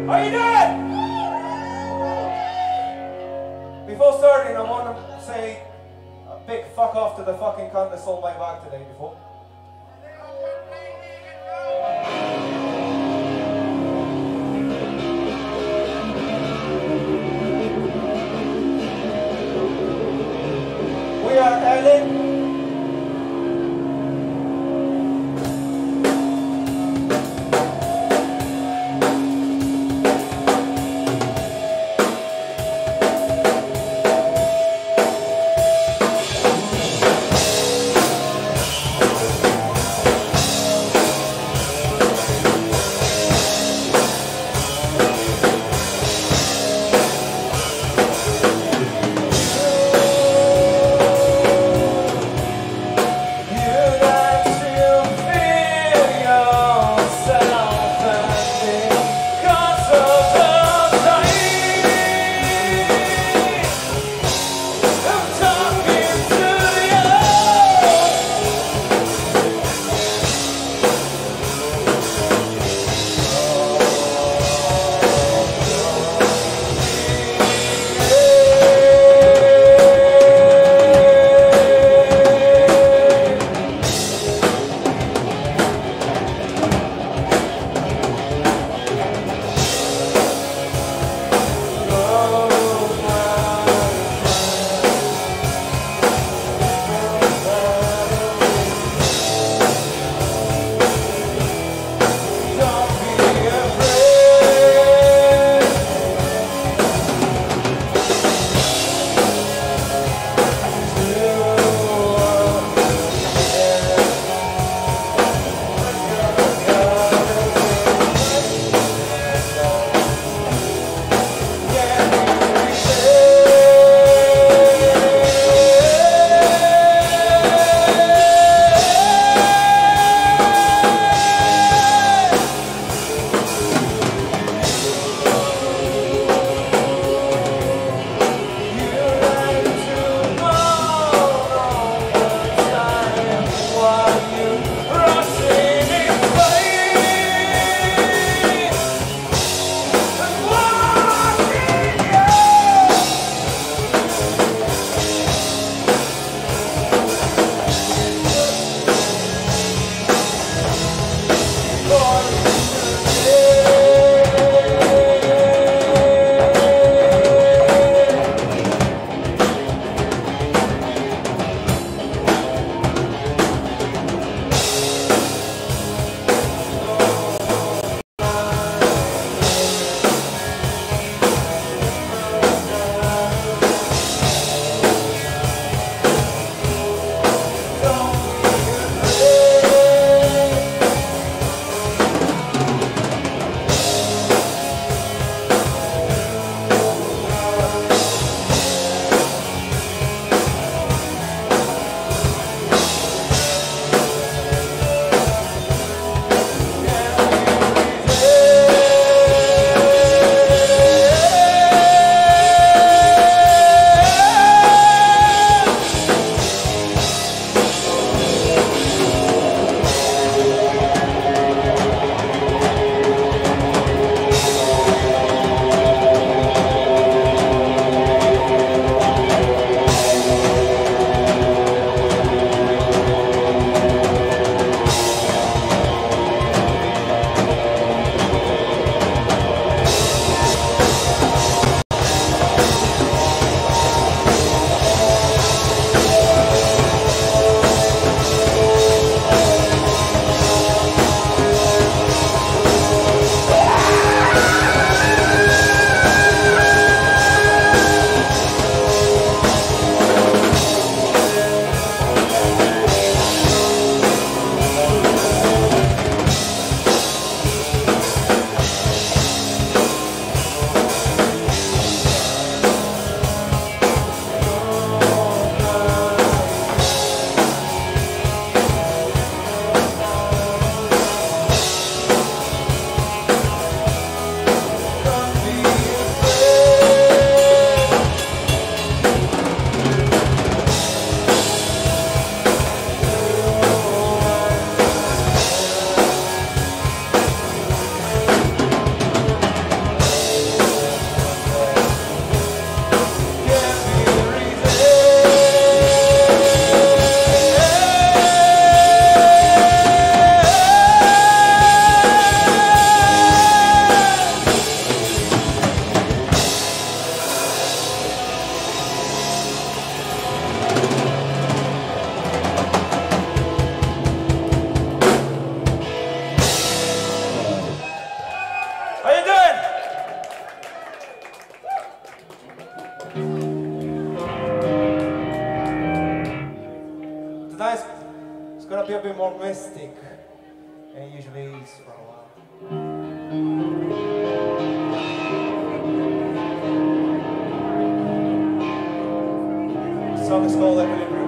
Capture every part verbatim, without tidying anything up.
Are you dead? Before starting, I want to say a big fuck off to the fucking cunt that stole my bag today before. We are Ellen. Tonight's it's gonna be a bit more mystic than it usually is for a while. The song is called Equilibrium.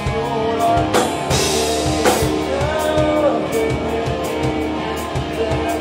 Yeah.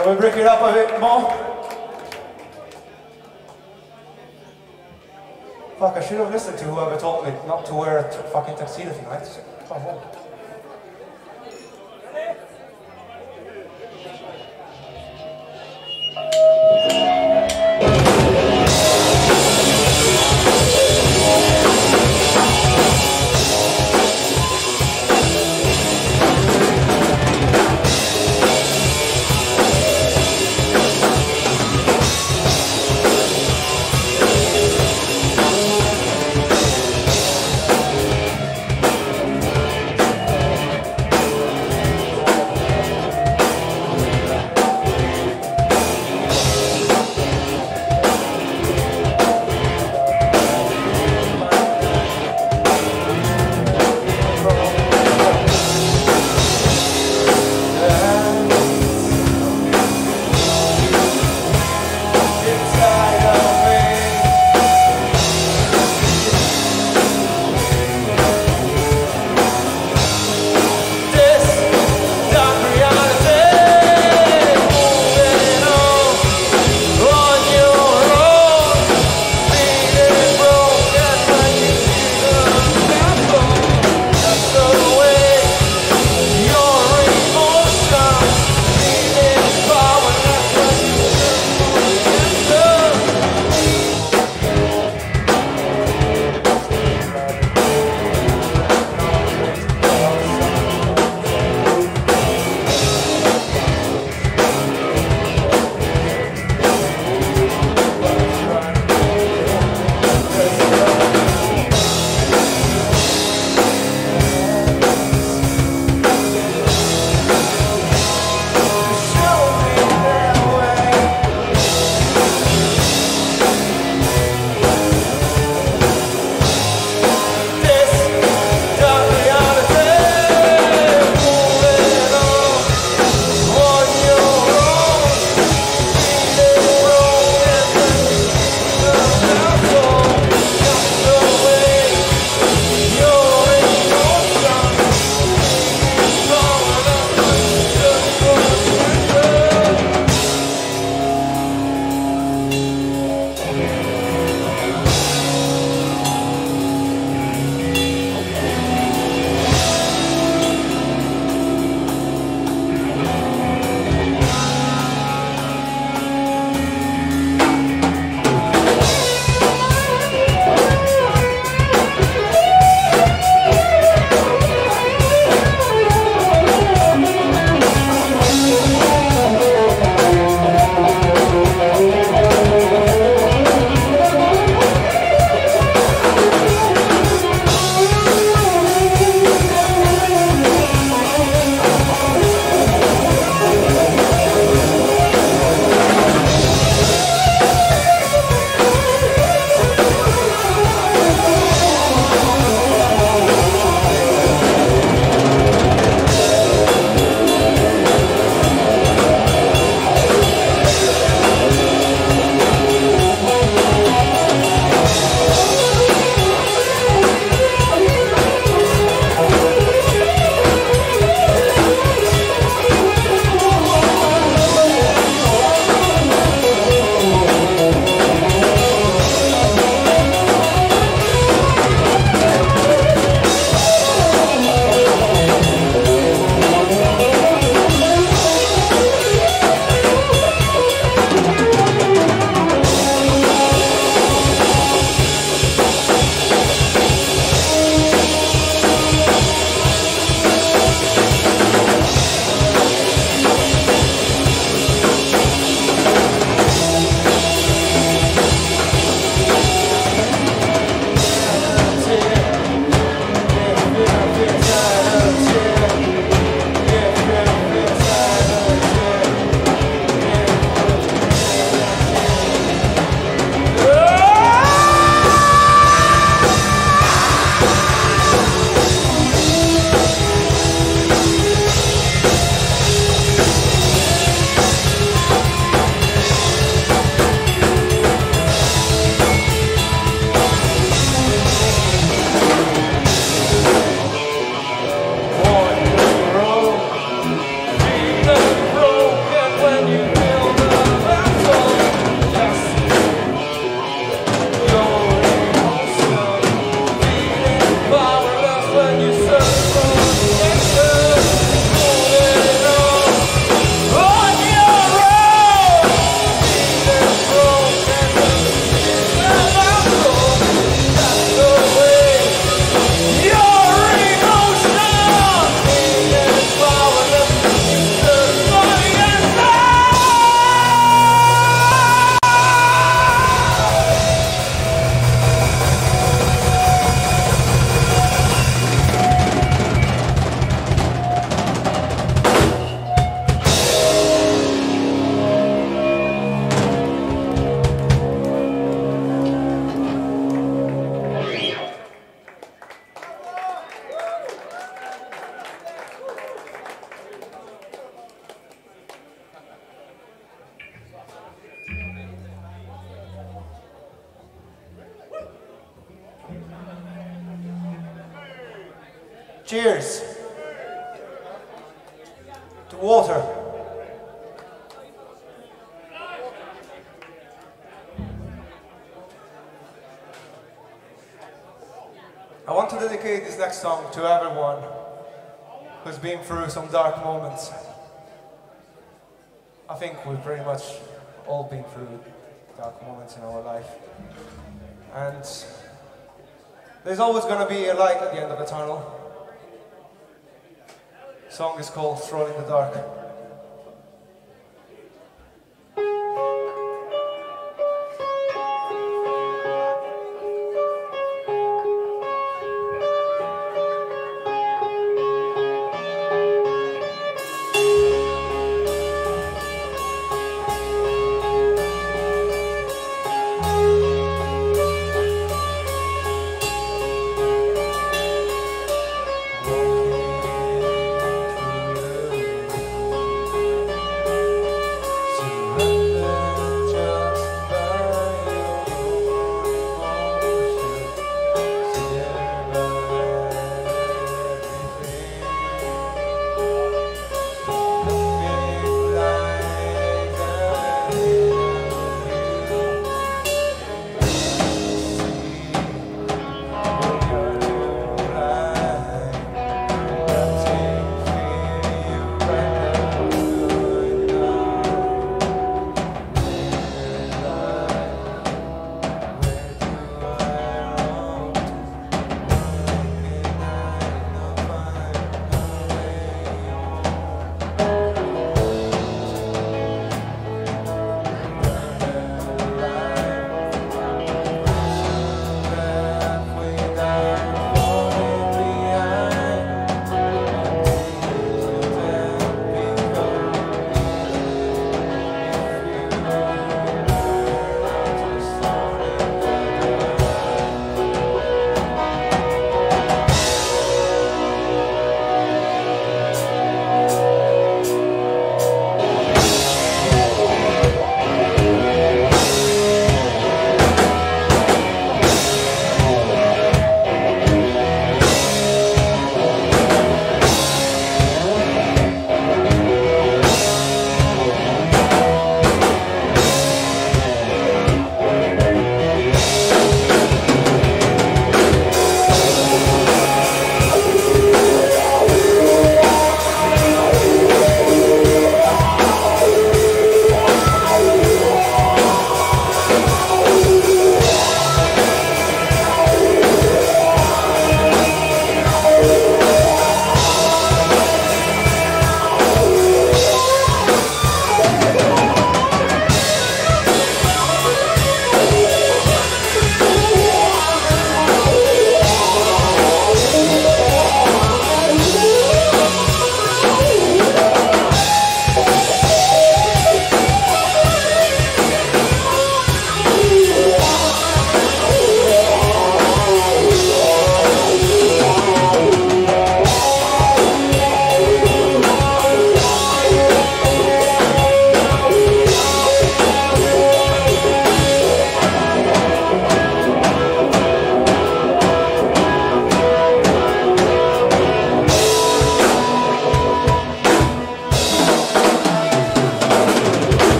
Shall we break it up a bit more? Fuck, I should have listened to whoever told me not to wear a t fucking tuxedo tonight. Fuck, what? Cheers to water. I want to dedicate this next song to everyone who's been through some dark moments. I think we've pretty much all been through dark moments in our life. And there's always going to be a light at the end of the tunnel. The song is called Stroll in the Dark.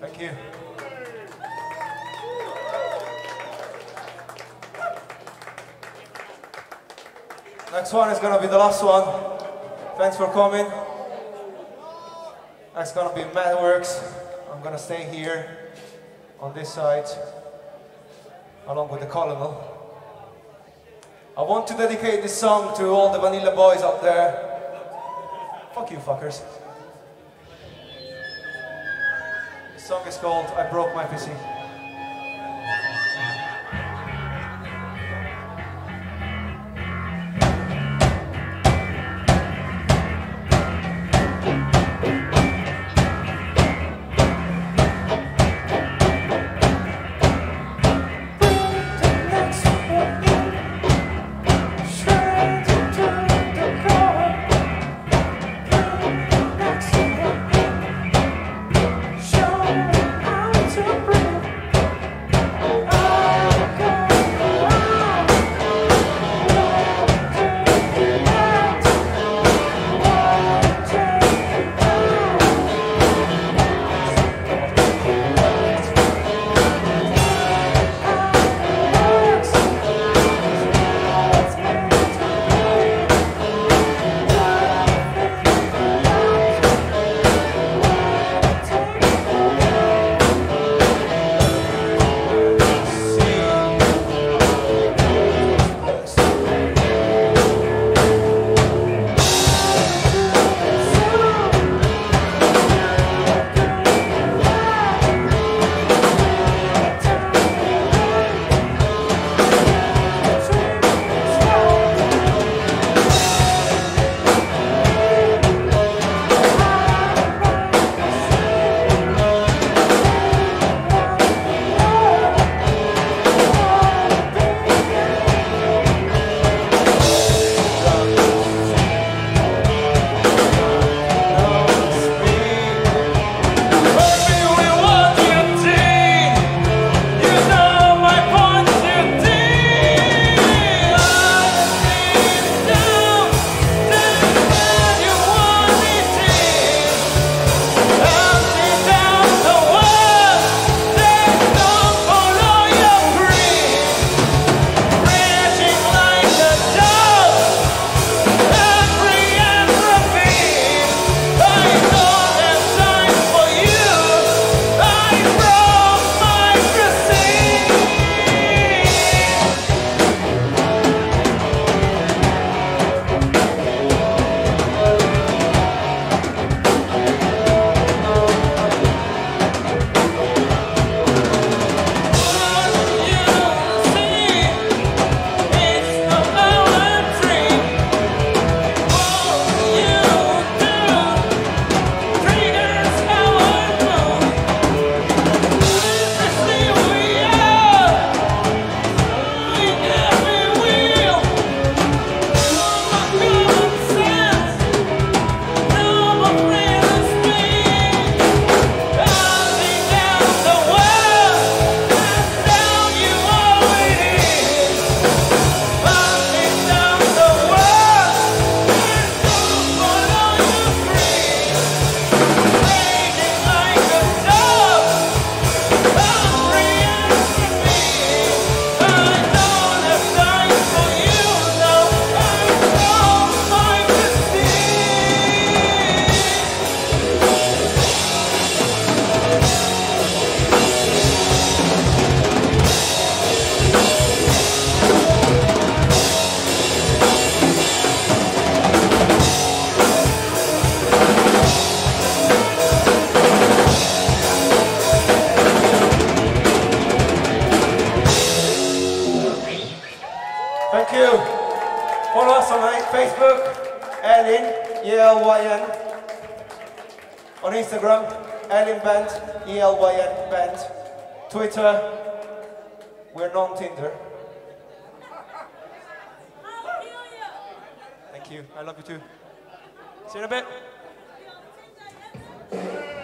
Thank you. Next one is gonna be the last one. Thanks for coming. Next gonna be Madworks. I'm gonna stay here on this side, along with the Colonel. I want to dedicate this song to all the Vanilla boys out there. Fuck you fuckers. This song is called I Broke My P C. Thank you. Follow us on Facebook, Elin, E L Y N. On Instagram, Elin Band, E L Y N Band. Twitter, we're non-Tinder. Thank you. I love you too. See you in a bit.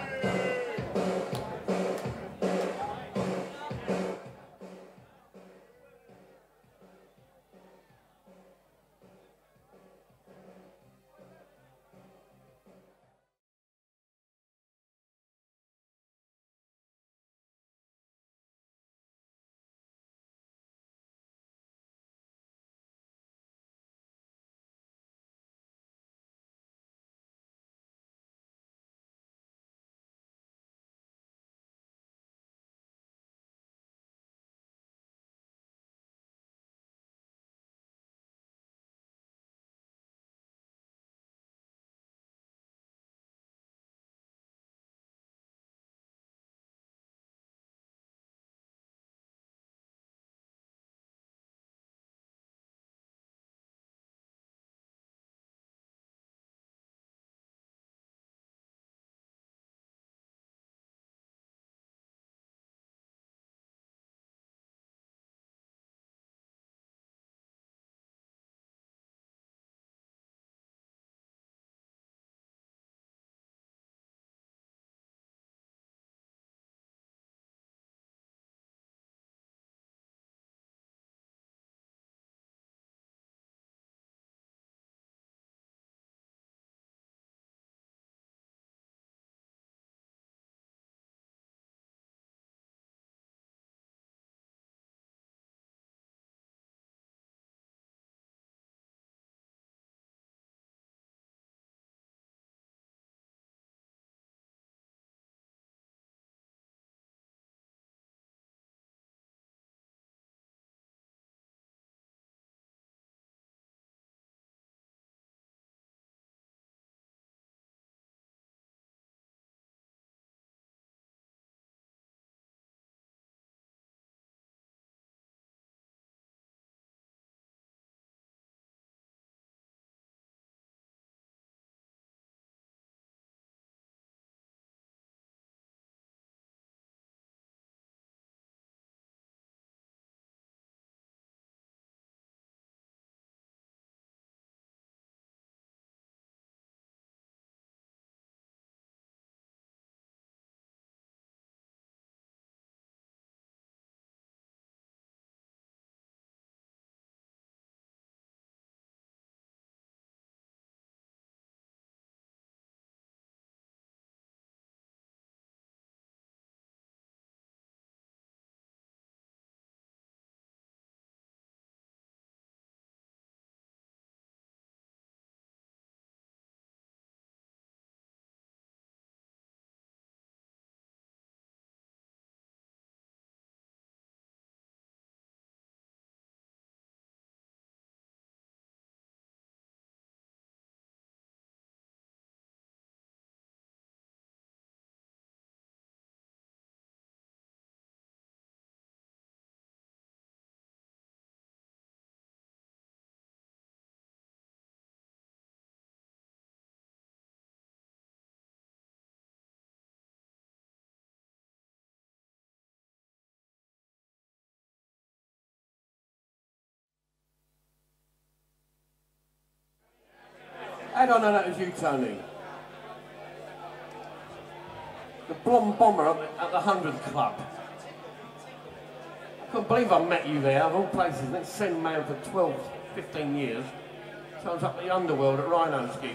did I know that was you, Tony? The blonde bomber at the, at the hundredth Club. I couldn't believe I met you there, of all places. Let's send man for twelve, fifteen years. Turns up the underworld at Rhino's gig.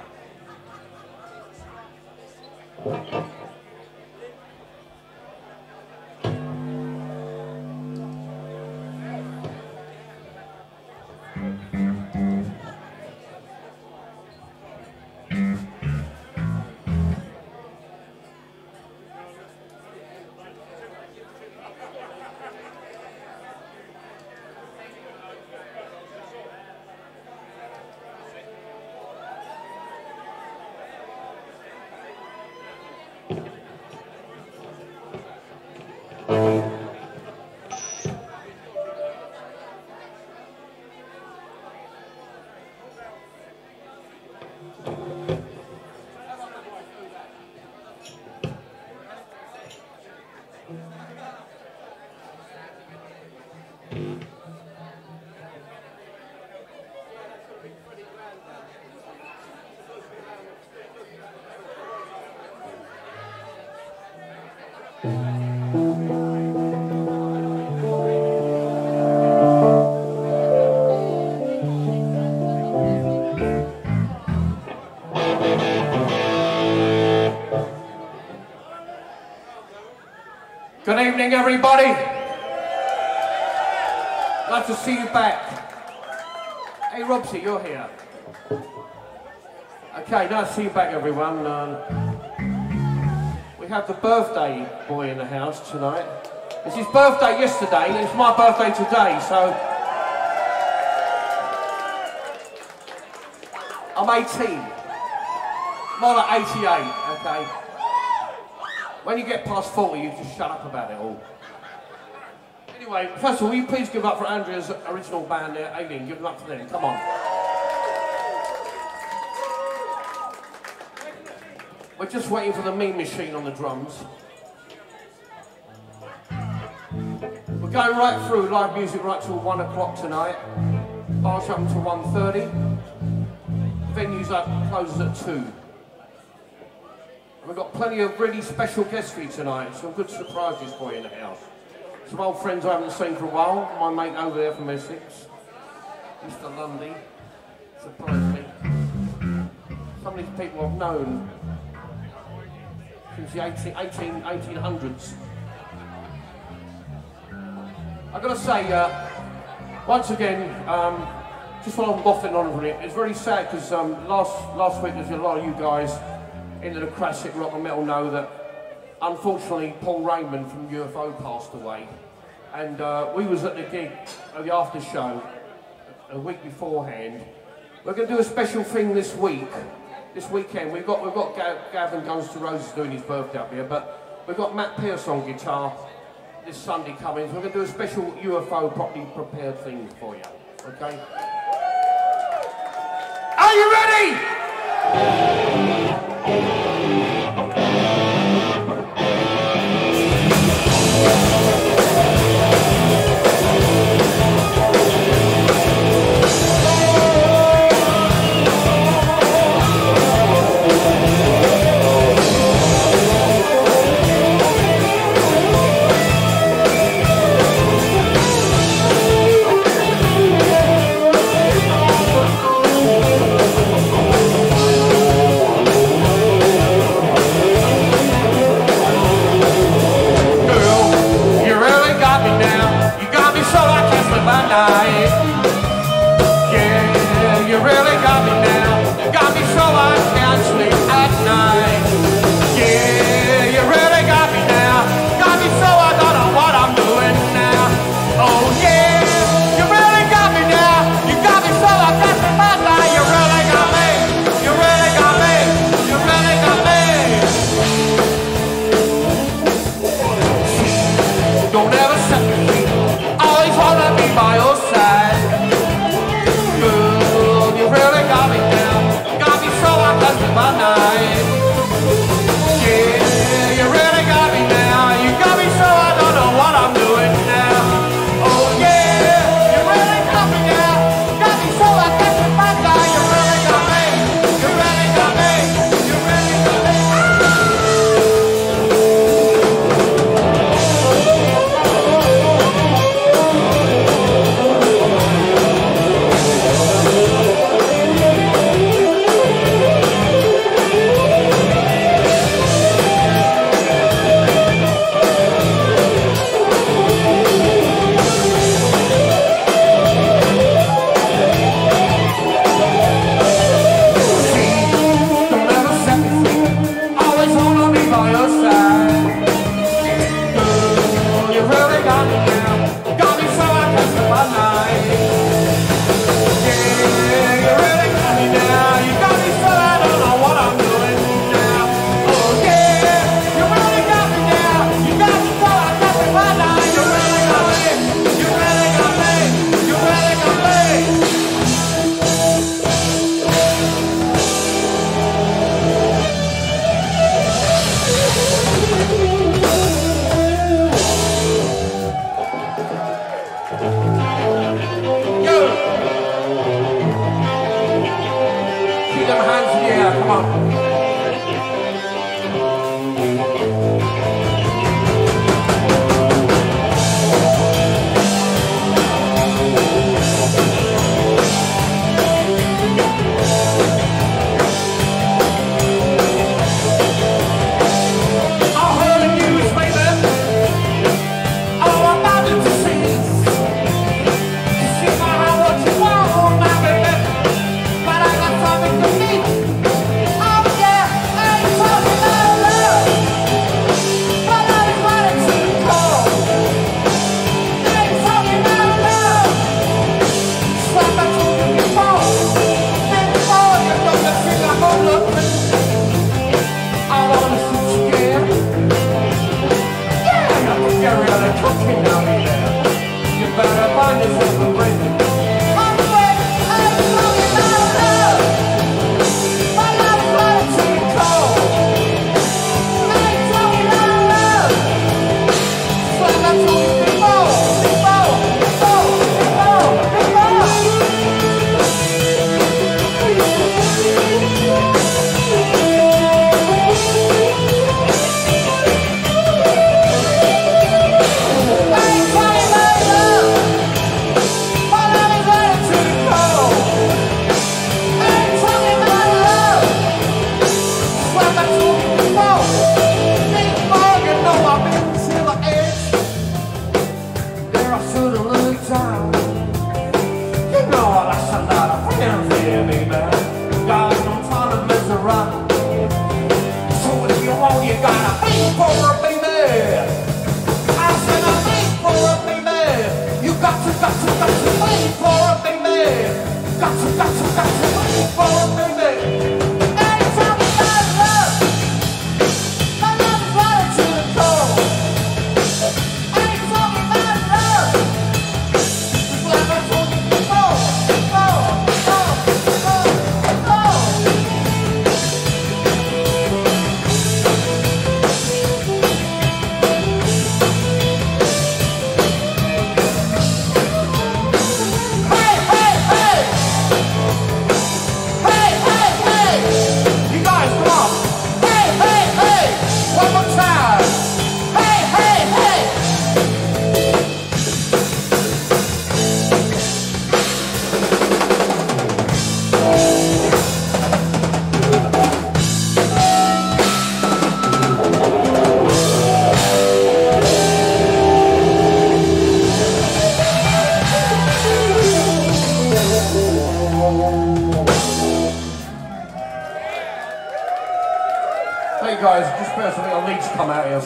Good evening, everybody. Glad to see you back. Hey, Robsy, you're here. Okay, nice to see you back, everyone. Um, we have the birthday boy in the house tonight. It's his birthday yesterday, and it's my birthday today, so... I'm eighteen. More like eighty-eight, okay? When you get past forty, you just shut up about it all. Anyway, first of all, will you please give up for Andrea's original band there, Alien? Give them up to them, come on. We're just waiting for the Mean Machine on the drums. We're going right through live music right till one o'clock tonight. Bars up until one thirty. The venue's up, closes at two. We've got plenty of really special guests for you tonight. Some good surprises for you in the house. Some old friends I haven't seen for a while. My mate over there from Essex, Mister Lundy, surprised me. Some of these people I've known since the eighteen, eighteen hundreds. I've got to say, uh, once again, um, just while I'm waffling on for it, it's very sad because um, last, last week there's a lot of you guys into the classic rock and metal know that unfortunately Paul Raymond from U F O passed away, and uh, we was at the gig at the after show a week beforehand. We're going to do a special thing this week, this weekend. We've got we've got Gav, Gavin Guns to Roses doing his birthday up here, but we've got Matt Pierce on guitar this Sunday coming. So we're going to do a special U F O properly prepared thing for you. Okay? Are you ready? Oh,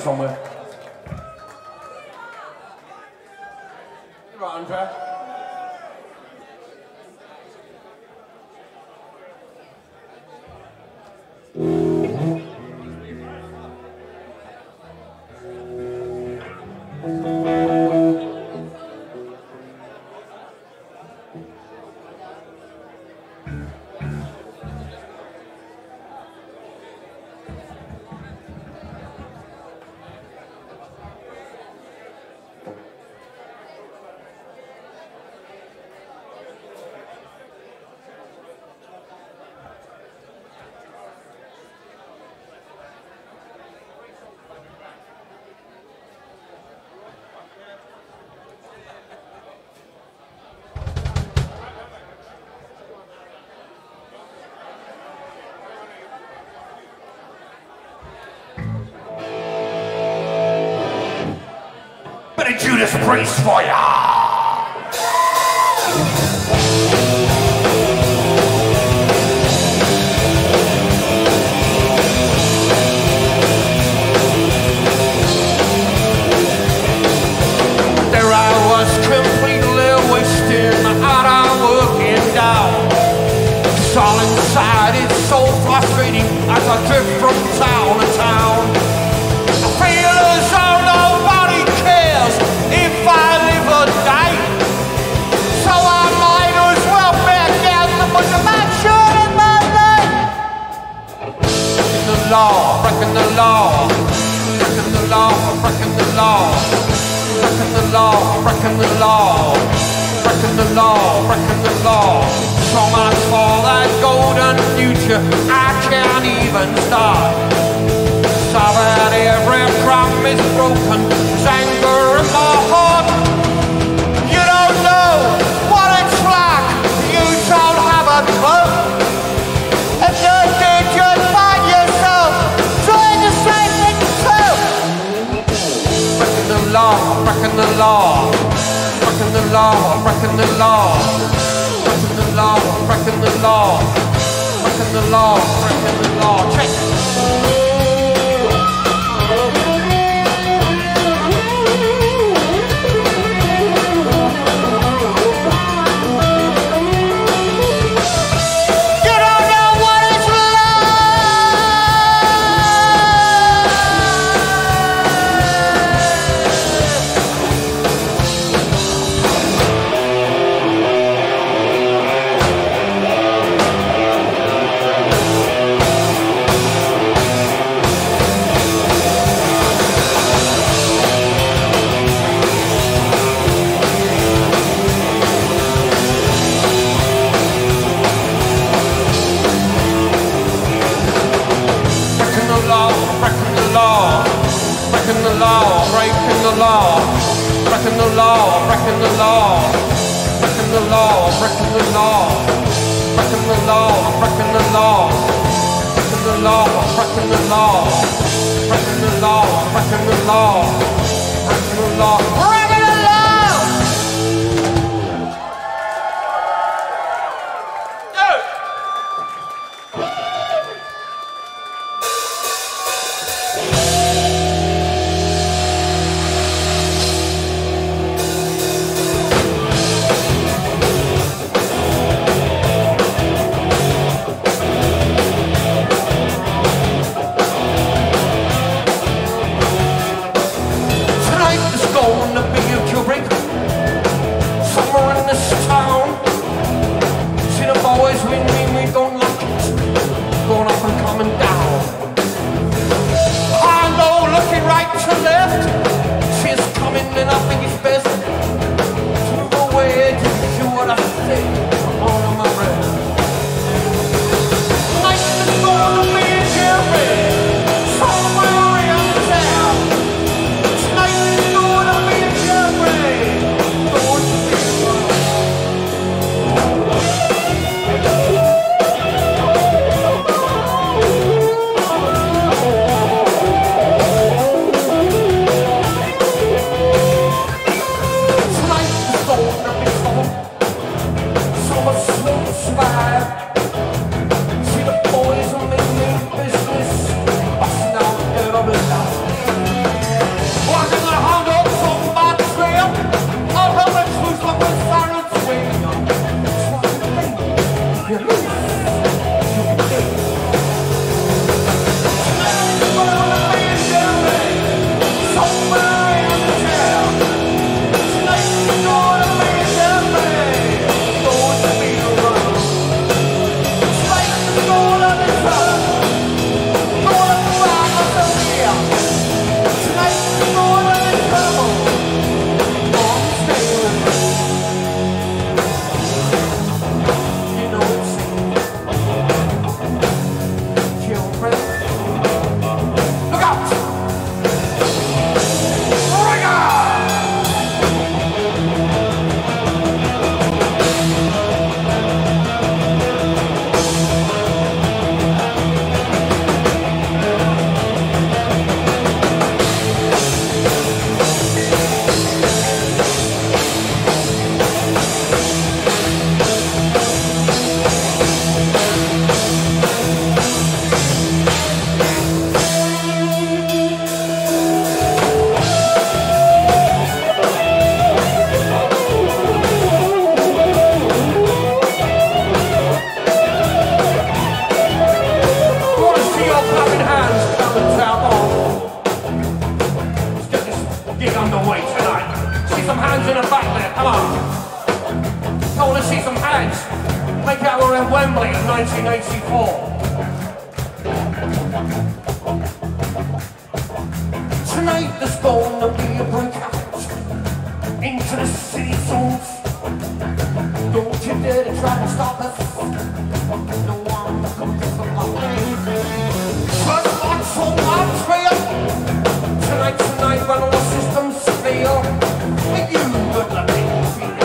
somewhere. You're right, Andrea. Judas Priest for ya! There I was, completely wasting my hour working down. All inside, it's so frustrating as I drift from town to town. I feel as though nobody cares if I live or die. So I might as well back out and put the match in my life. Breaking the law, breaking the law, breaking the law, breaking the law, breaking the law, breaking the law, breaking the law, breaking the law. So much for that golden future I can't even start. So that every promise broken, there's anger in my heart. You don't know what it's like, you don't have a clue. If you did, you'd find yourself doing the same thing too. Breaking the law, breaking the law, breaking the law, breaking the law, breaking the law, breaking the law, breaking the law, breaking the law. Check. Breaking the law, breaking the law, breaking the law, breaking the law, breaking the law, breaking the law, breaking the law, breaking the law, breaking the law, breaking the law, breaking the law, breaking the law, breaking the law, breaking the law. underway tonight. See some hands in the back there, come on. I want to see some hands. Make out we're in Wembley in nineteen eighty-four. Tonight there's gonna be a breakout into the city zones. Don't you dare to try to stop us. No one comes to the first watch for one trail. Tonight, tonight, when all the systems fail, and you good looking feel.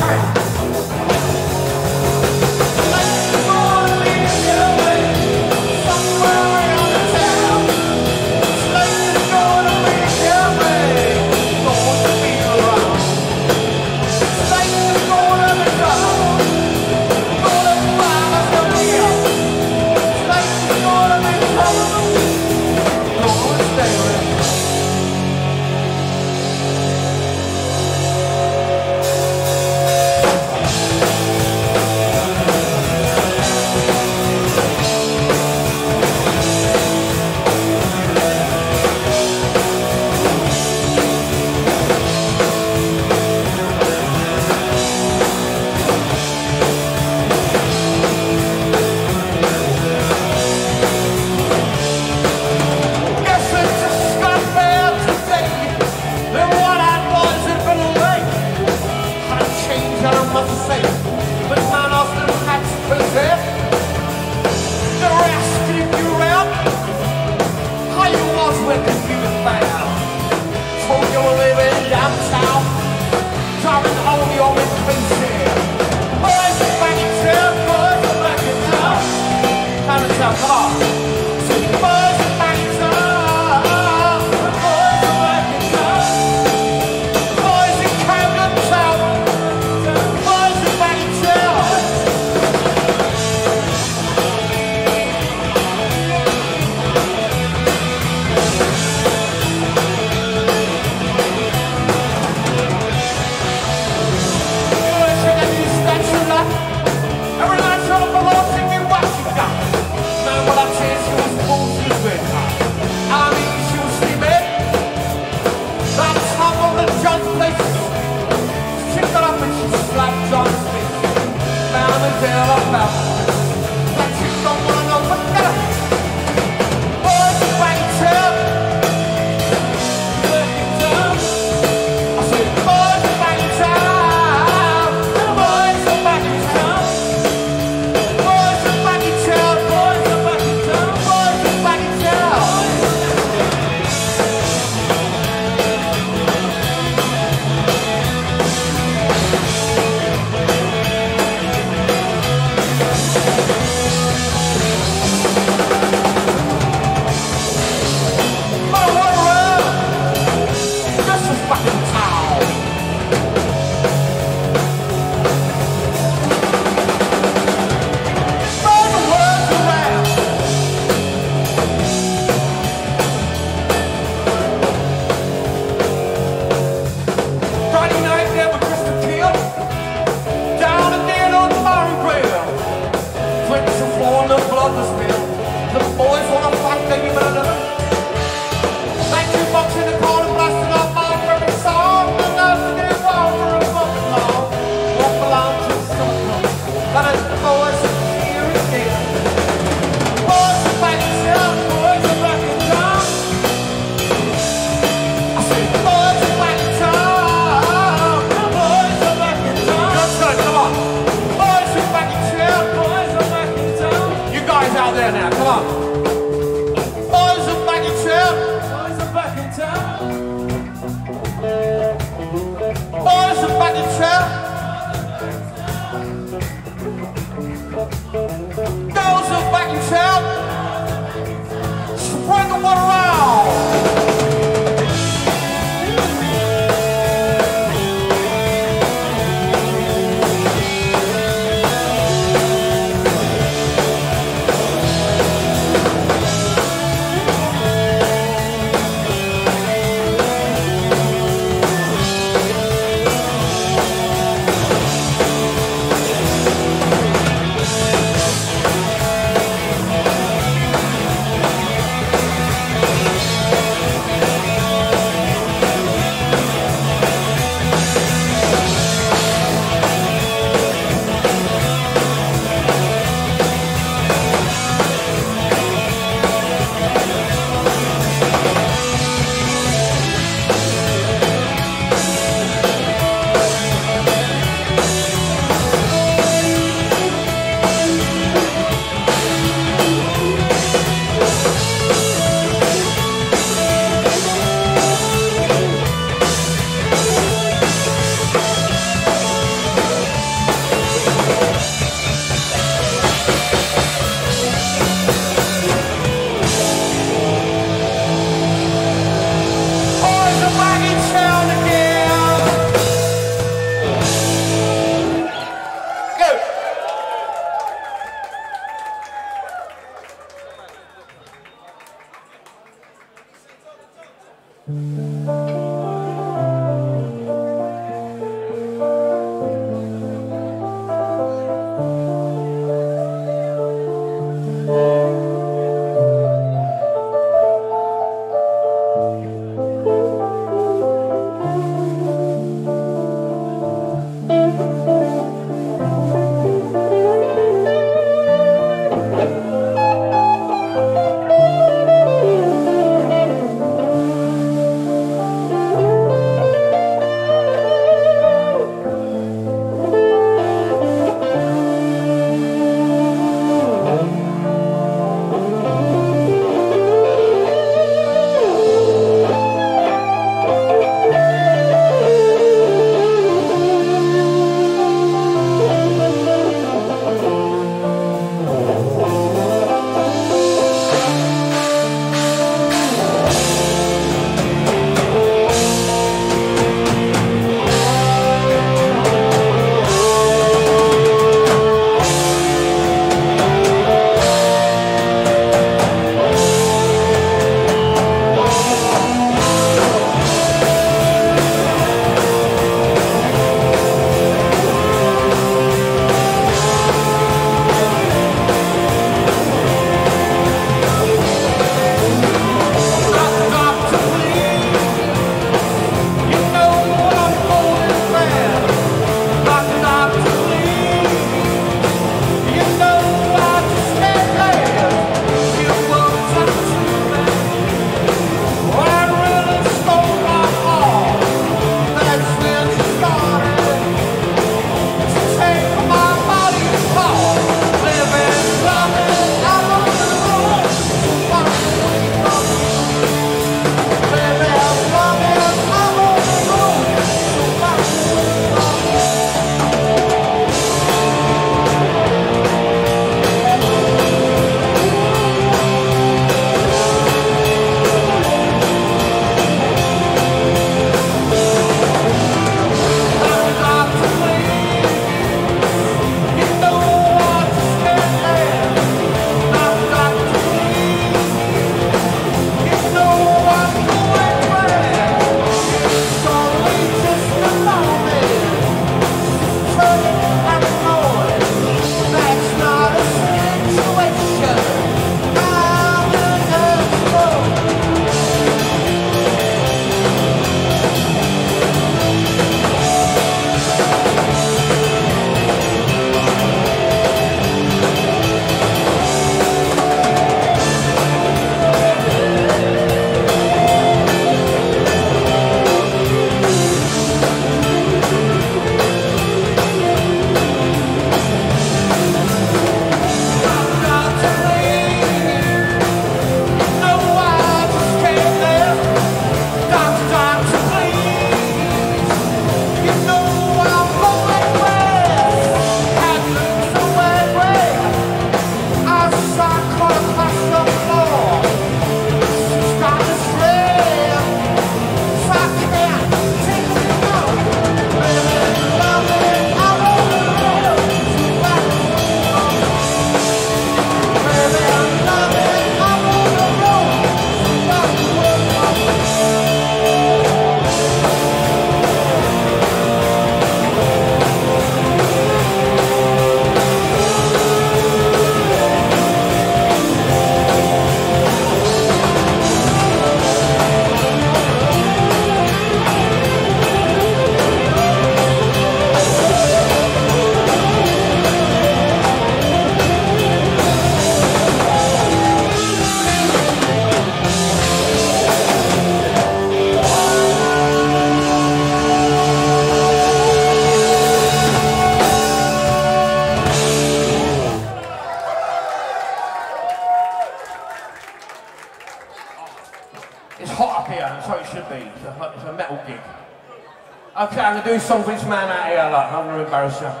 Okay, I'm gonna do a song for this man out here, like, I'm gonna embarrass you.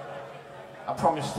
I promised.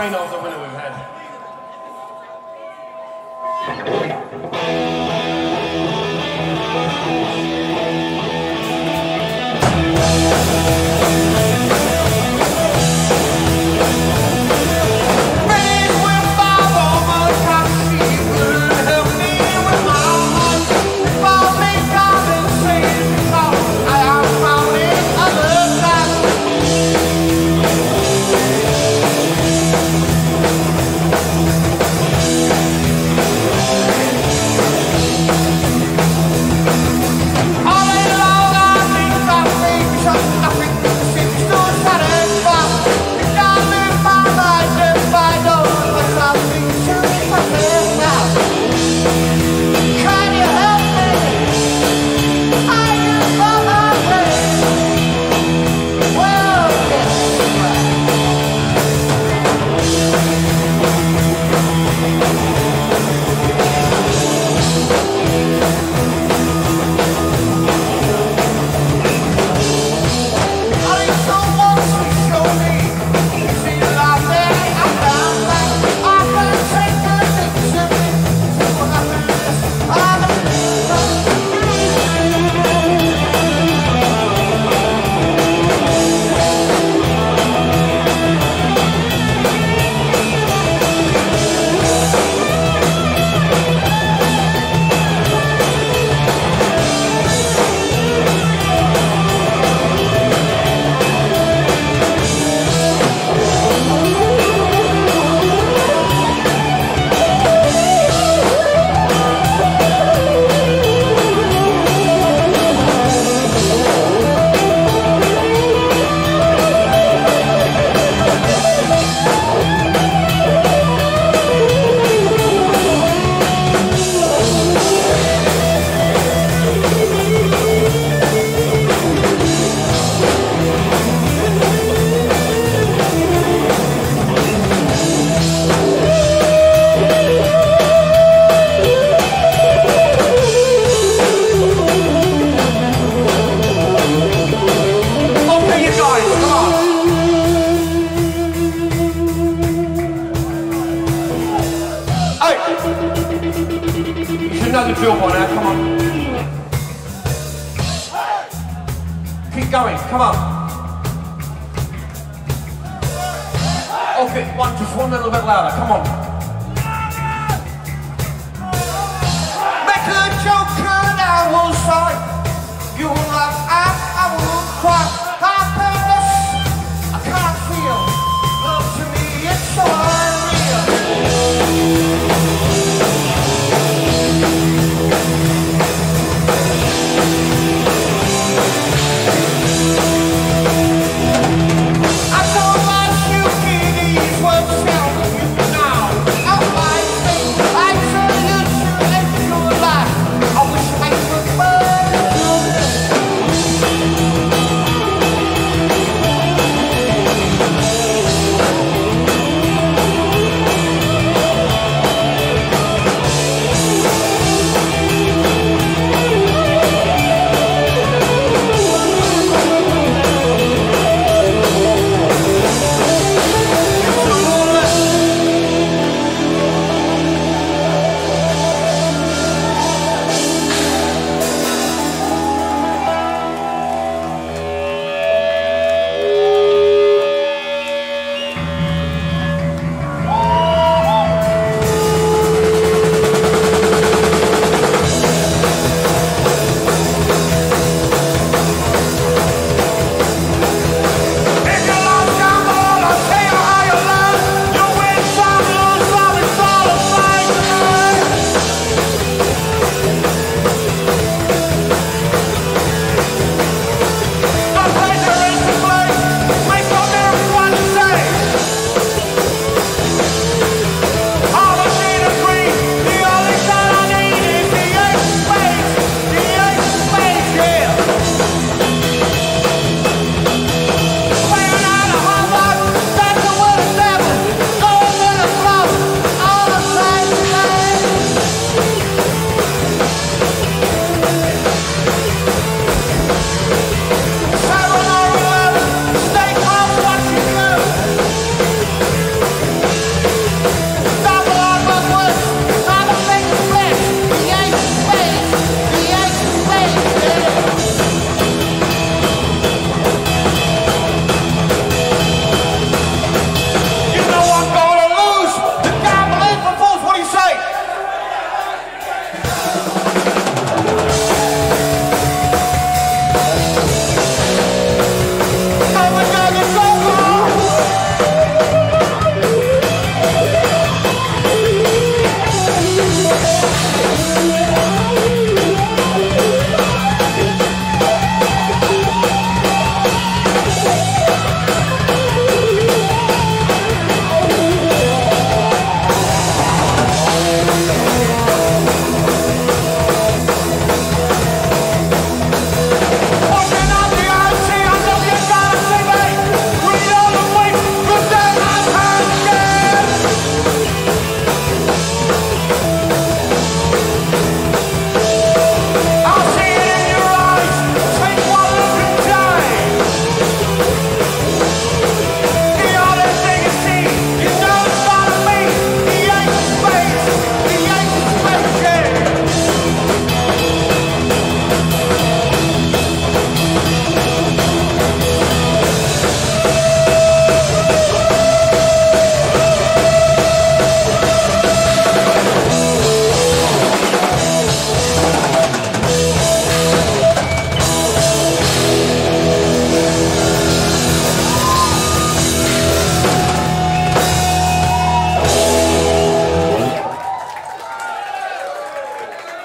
main of the winner we've had. Know the drill by now, come on. Keep going, come on. Okay, one, just one little bit louder, come on. Make a joke and I will sigh. You will laugh and I will cry. Happiness, I can't feel. Love to me, it's so unreal. I don't like you, kiddies, what's telling you now?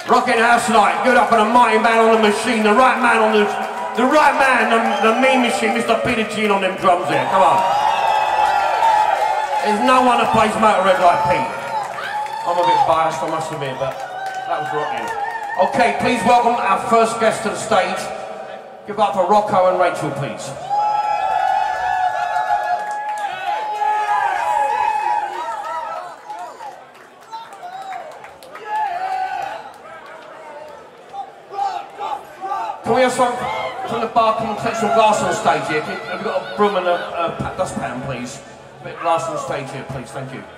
Rocking house tonight. Good up for the mighty man on the machine, the right man on the, the right man, the, the mean machine, Mister Peter Jean on them drums there. Come on. There's no one that plays Motorhead like Pete. I'm a bit biased, I must admit, but that was rocking. Okay, please welcome our first guest to the stage. Give up for Rocco and Rachel, please. Can we have some from the bar? Can we take some glass on stage here? Can, have we got a broom and a, a dustpan, please? A bit of glass on stage here, please. Thank you.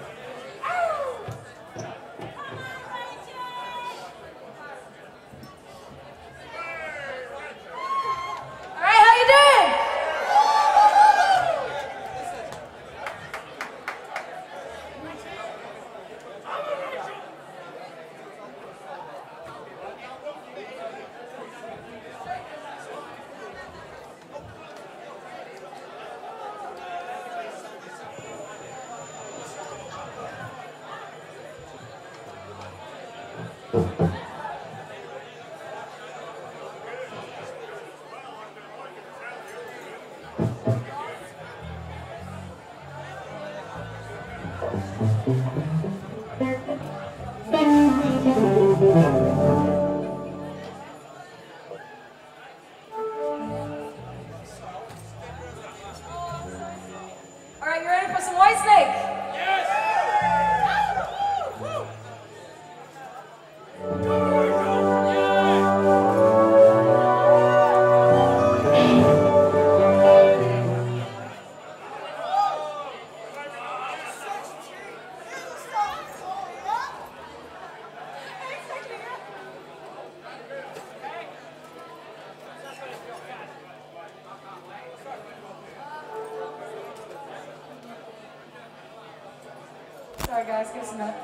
Sorry guys, give us a minute.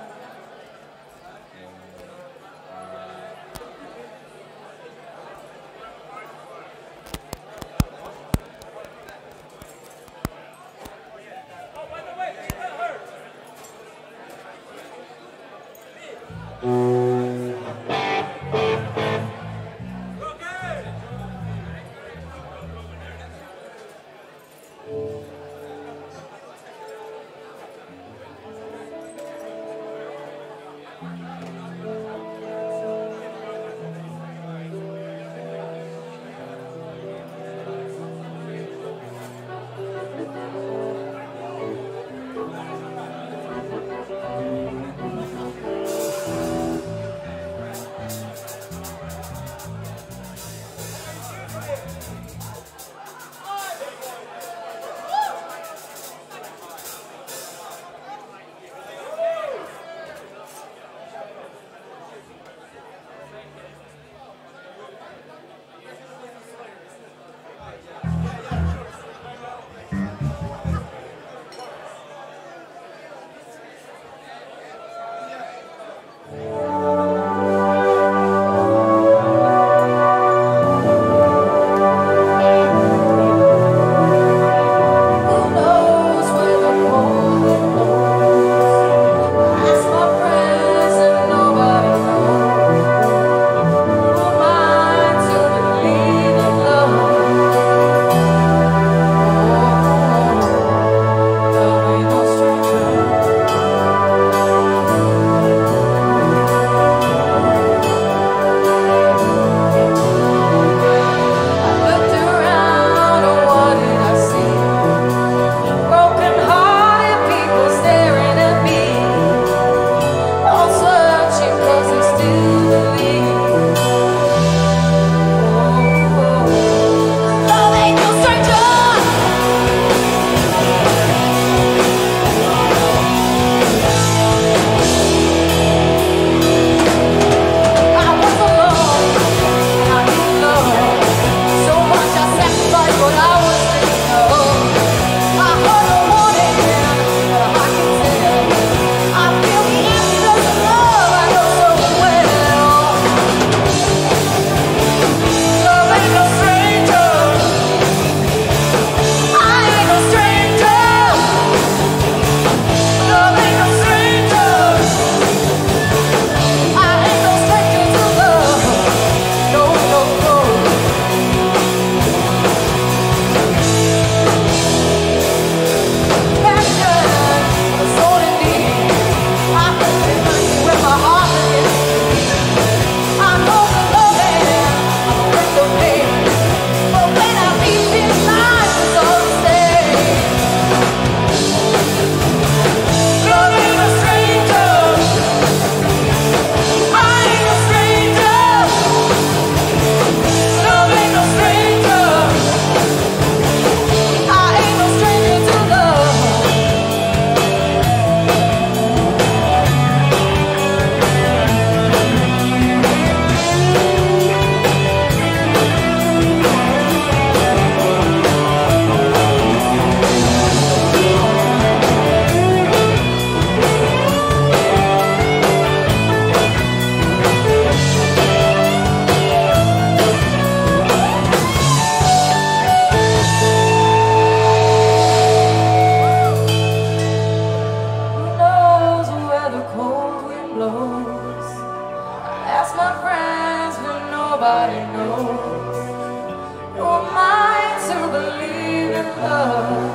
lost my friends, but nobody knows. Who am I to believe in love?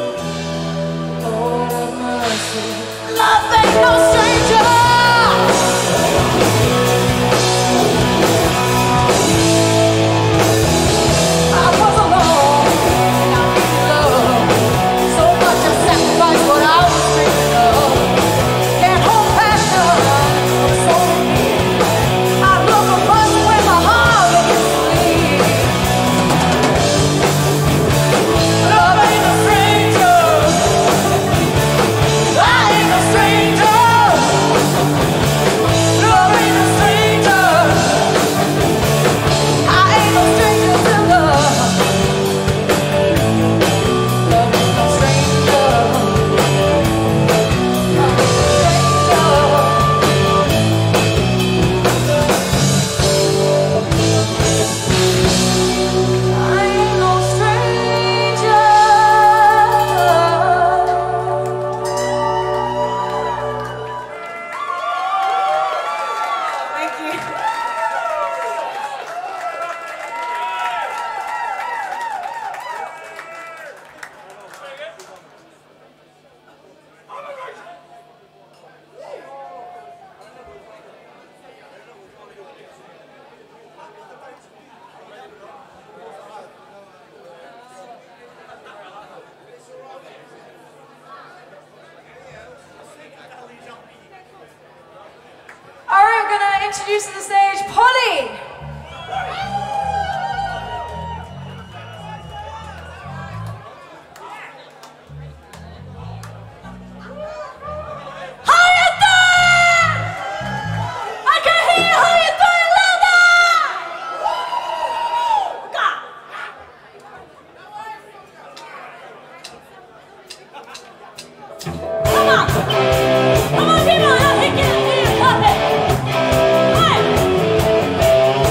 Lord have mercy. Love ain't no stranger. I was alone, and I needed love. So much I sacrificed what I was dreaming of. Can't hold passion, I'm so weak. I look a button when my heart begins to bleed. Love ain't a stranger. I ain't a stranger. Love ain't a stranger. I ain't no stranger to love. Love ain't no stranger. I'm a stranger. I ain't no stranger. Thank you. All right, we're gonna introduce to the stage Polly. How you doing? I can hear you. How you doing, louder? God. Come on. Come on, people. I think you can clap it. Hey.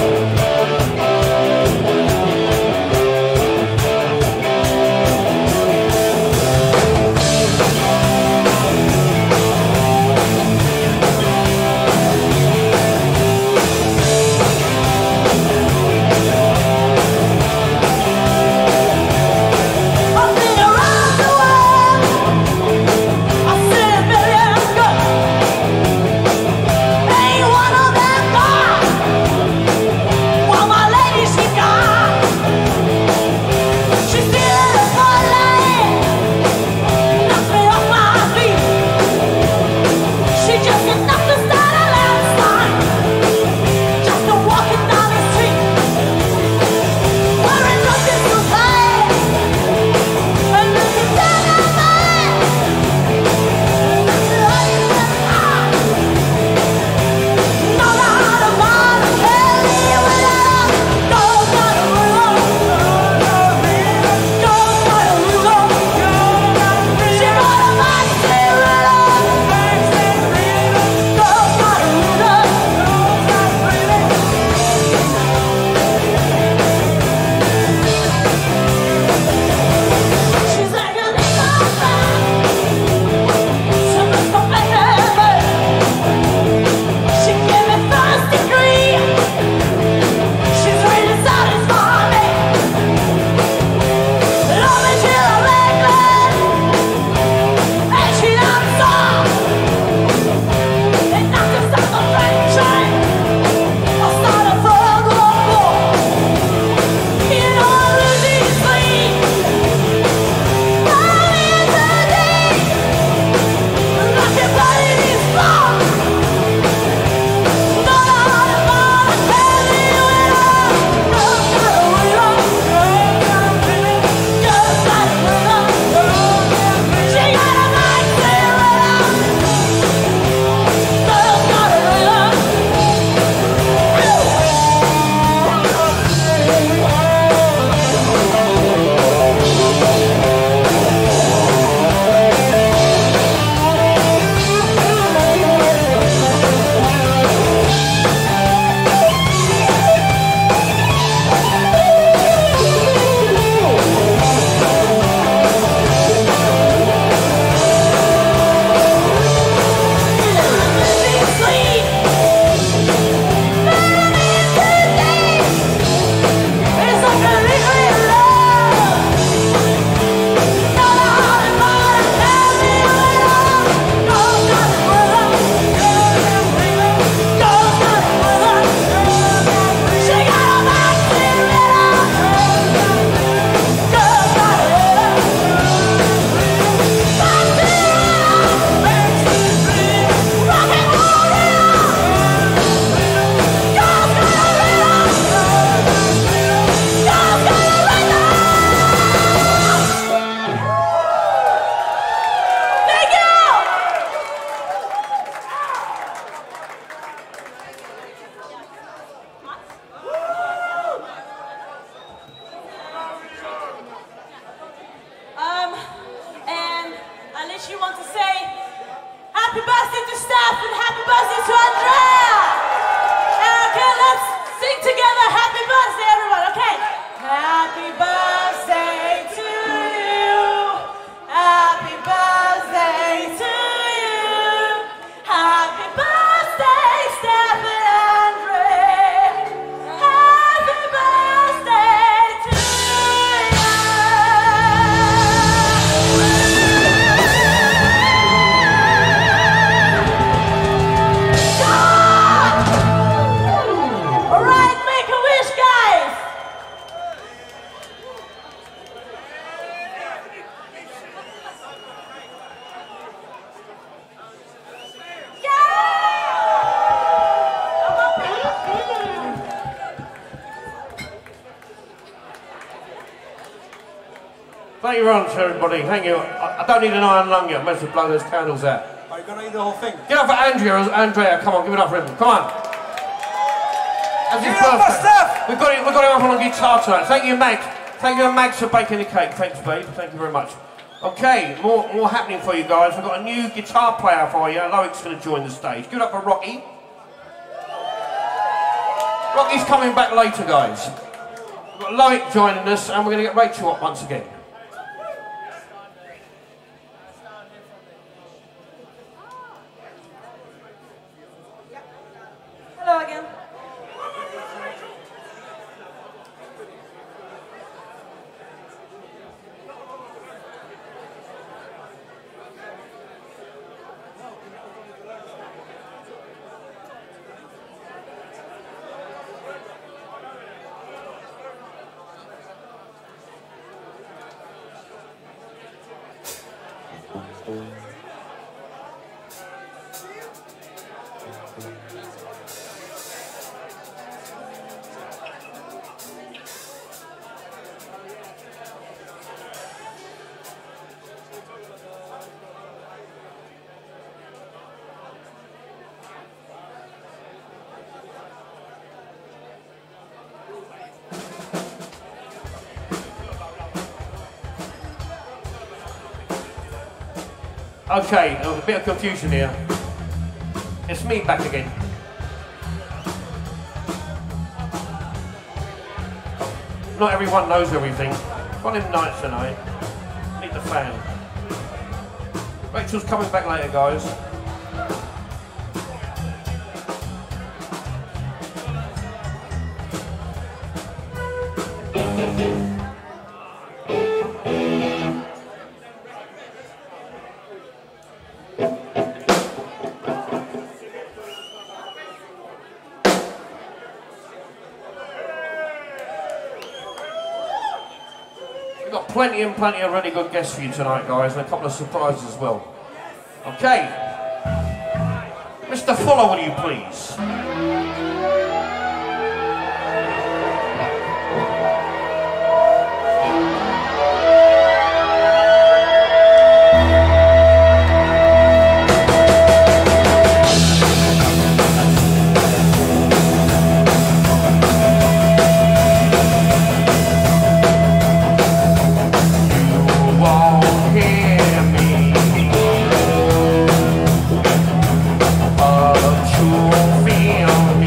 Happy birthday to you. Happy birthday to you. Happy birthday, Stephen Andre. Happy birthday to you. All right, make a wish, guys. Thank you very much, everybody. Thank you. I, I don't need an iron lung yet. I might as well blow those candles out. Are you going to eat the whole thing? Get up for Andrea. Andrea, come on, give it up for him. Come on. That's his Give it up for birthday. Steph. We've got it. We've got him up on guitar tonight. Thank you, Mag. Thank you, Mags, for baking the cake. Thanks, babe. Thank you very much. Okay, more more happening for you guys. We've got a new guitar player for you. Loic's going to join the stage. Give it up for Rocky. Rocky's coming back later, guys. We've got Loic joining us, and we're going to get Rachel up once again. Hello again. Okay, there was a bit of confusion here. It's me back again. Not everyone knows everything. One of them nights tonight. Meet the fan. Rachel's coming back later, guys. We've got plenty and plenty of really good guests for you tonight, guys, and a couple of surprises as well. Okay. Mister Fuller, will you please? Feel me.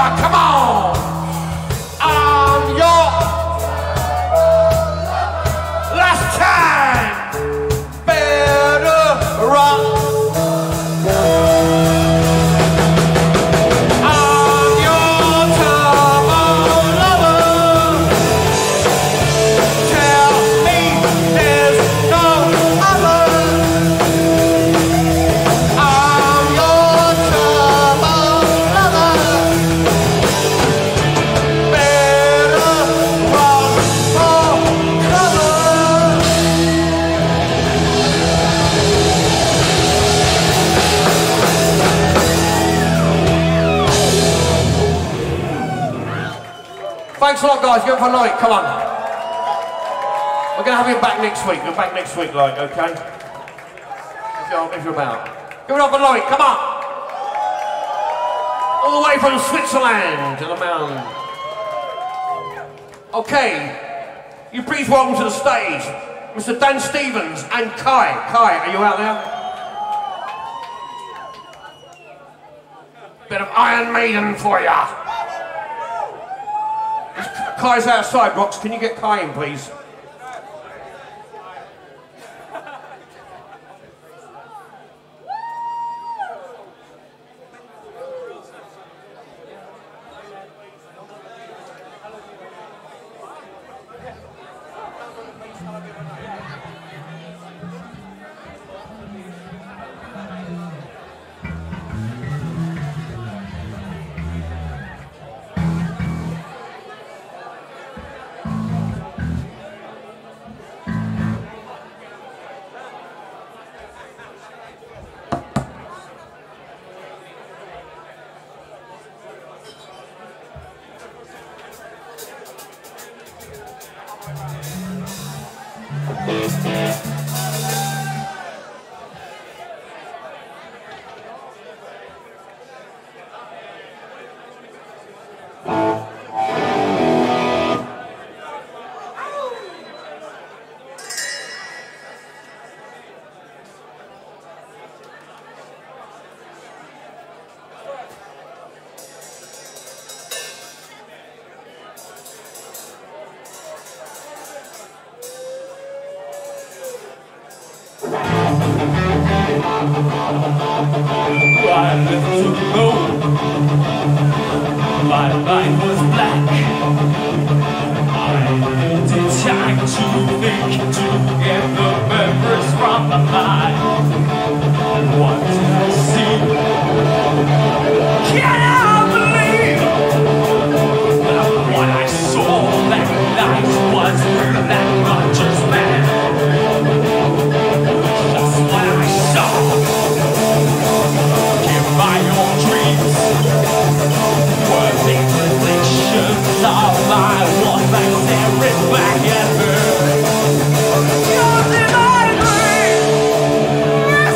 come on. I'm your last time. Better run. I'm your time lover. Tell me there's no other. I'm your time lover. Better run for cover. Thanks a lot, guys. Give it for a night. Come on. We're going to have you back next week. You're back next week, like, okay? If you're, if you're about. Give it up for Lloyd. Come on. All the way from Switzerland to the mountain. Okay. You please welcome to the stage Mister Dan Stevens and Kai. Kai, are you out there? Bit of Iron Maiden for ya. Kai's outside, Rox. Can you get Kai in, please? I lived too low. My mind was black. I needed time to think, to get the memories from my mind. What did I see? Can I believe that what I saw that night was that not just man? That's what I saw. My own dreams were the reflections of my one back staring back at her. Yours in my dreams.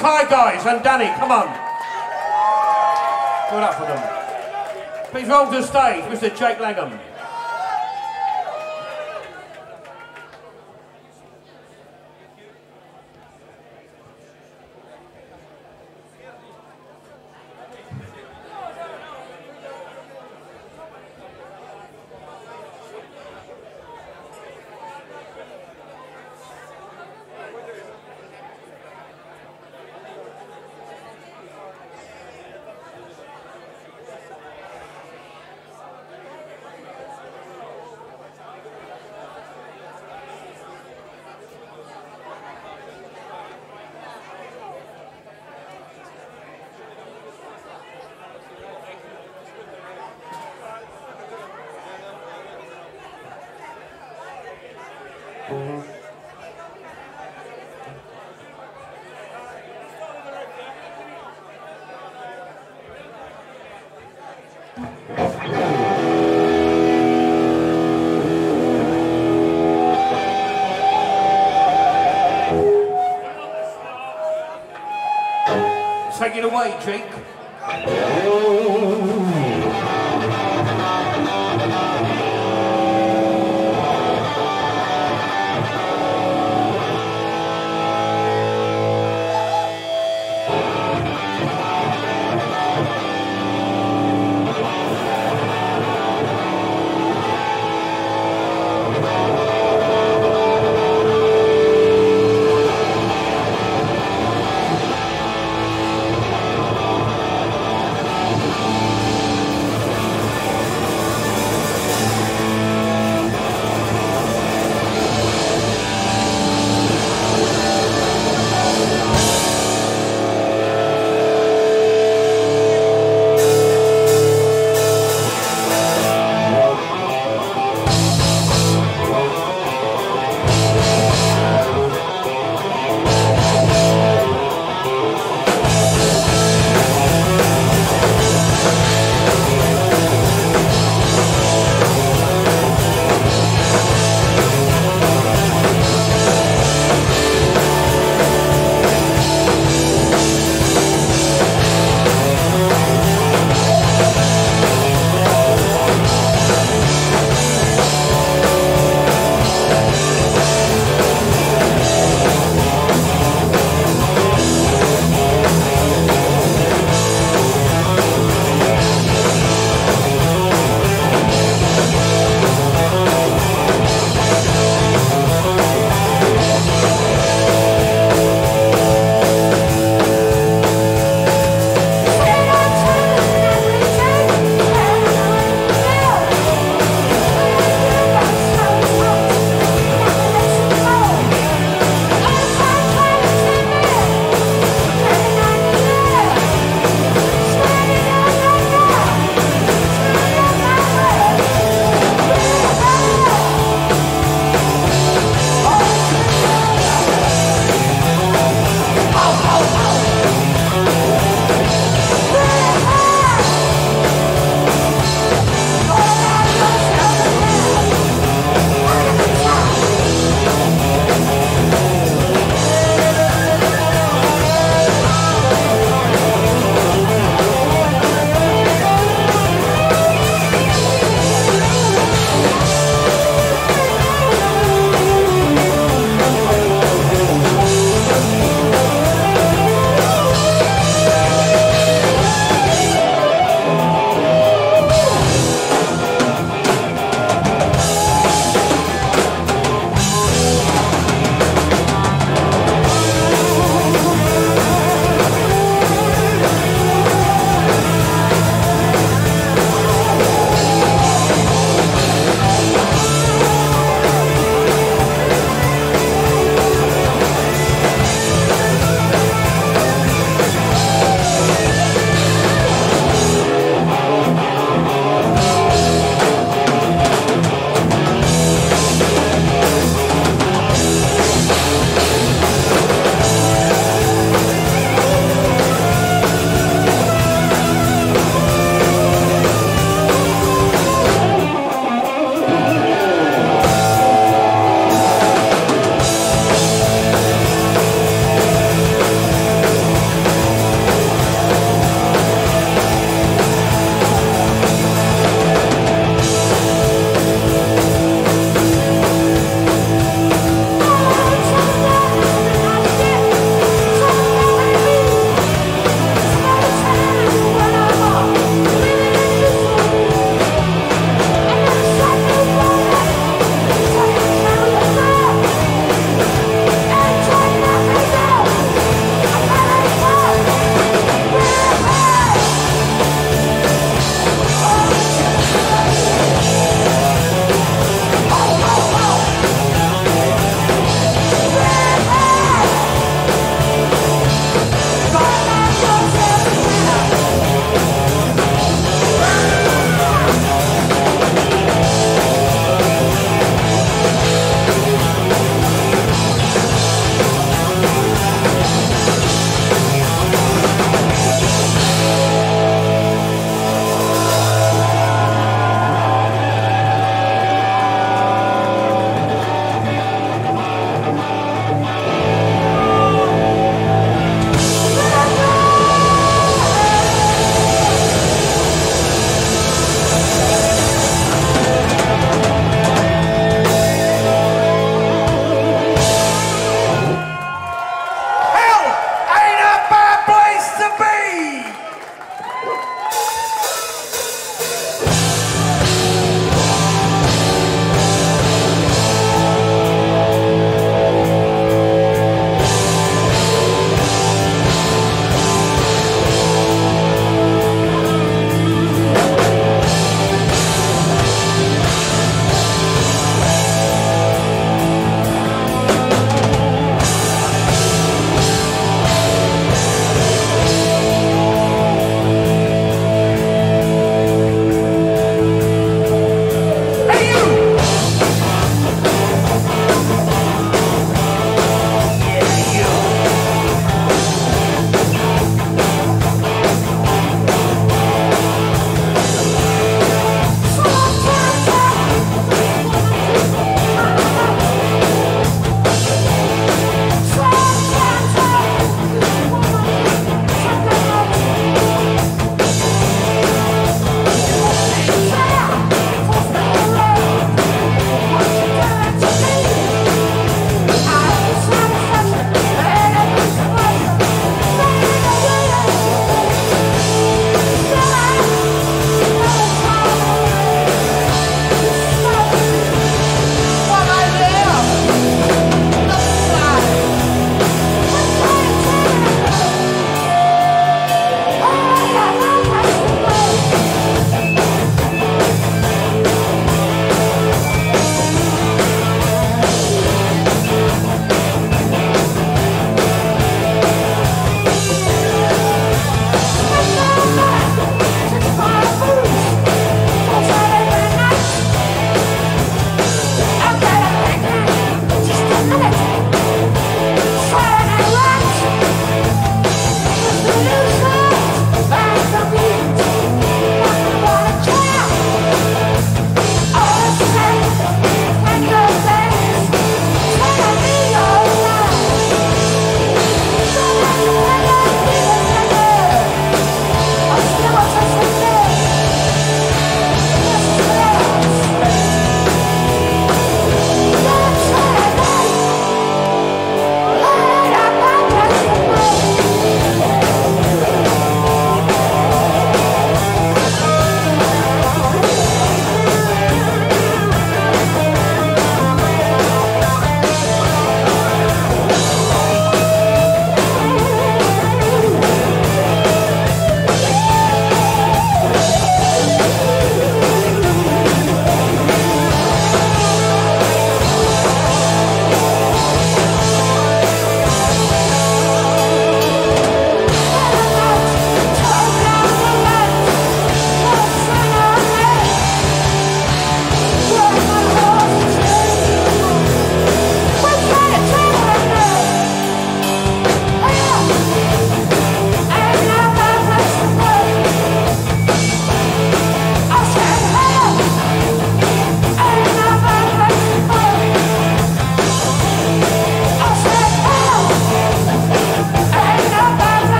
Kai guys and Danny, come on. Give it up for them. Please welcome to the stage, Mister Jake Langham. Take it away, Jake. Thank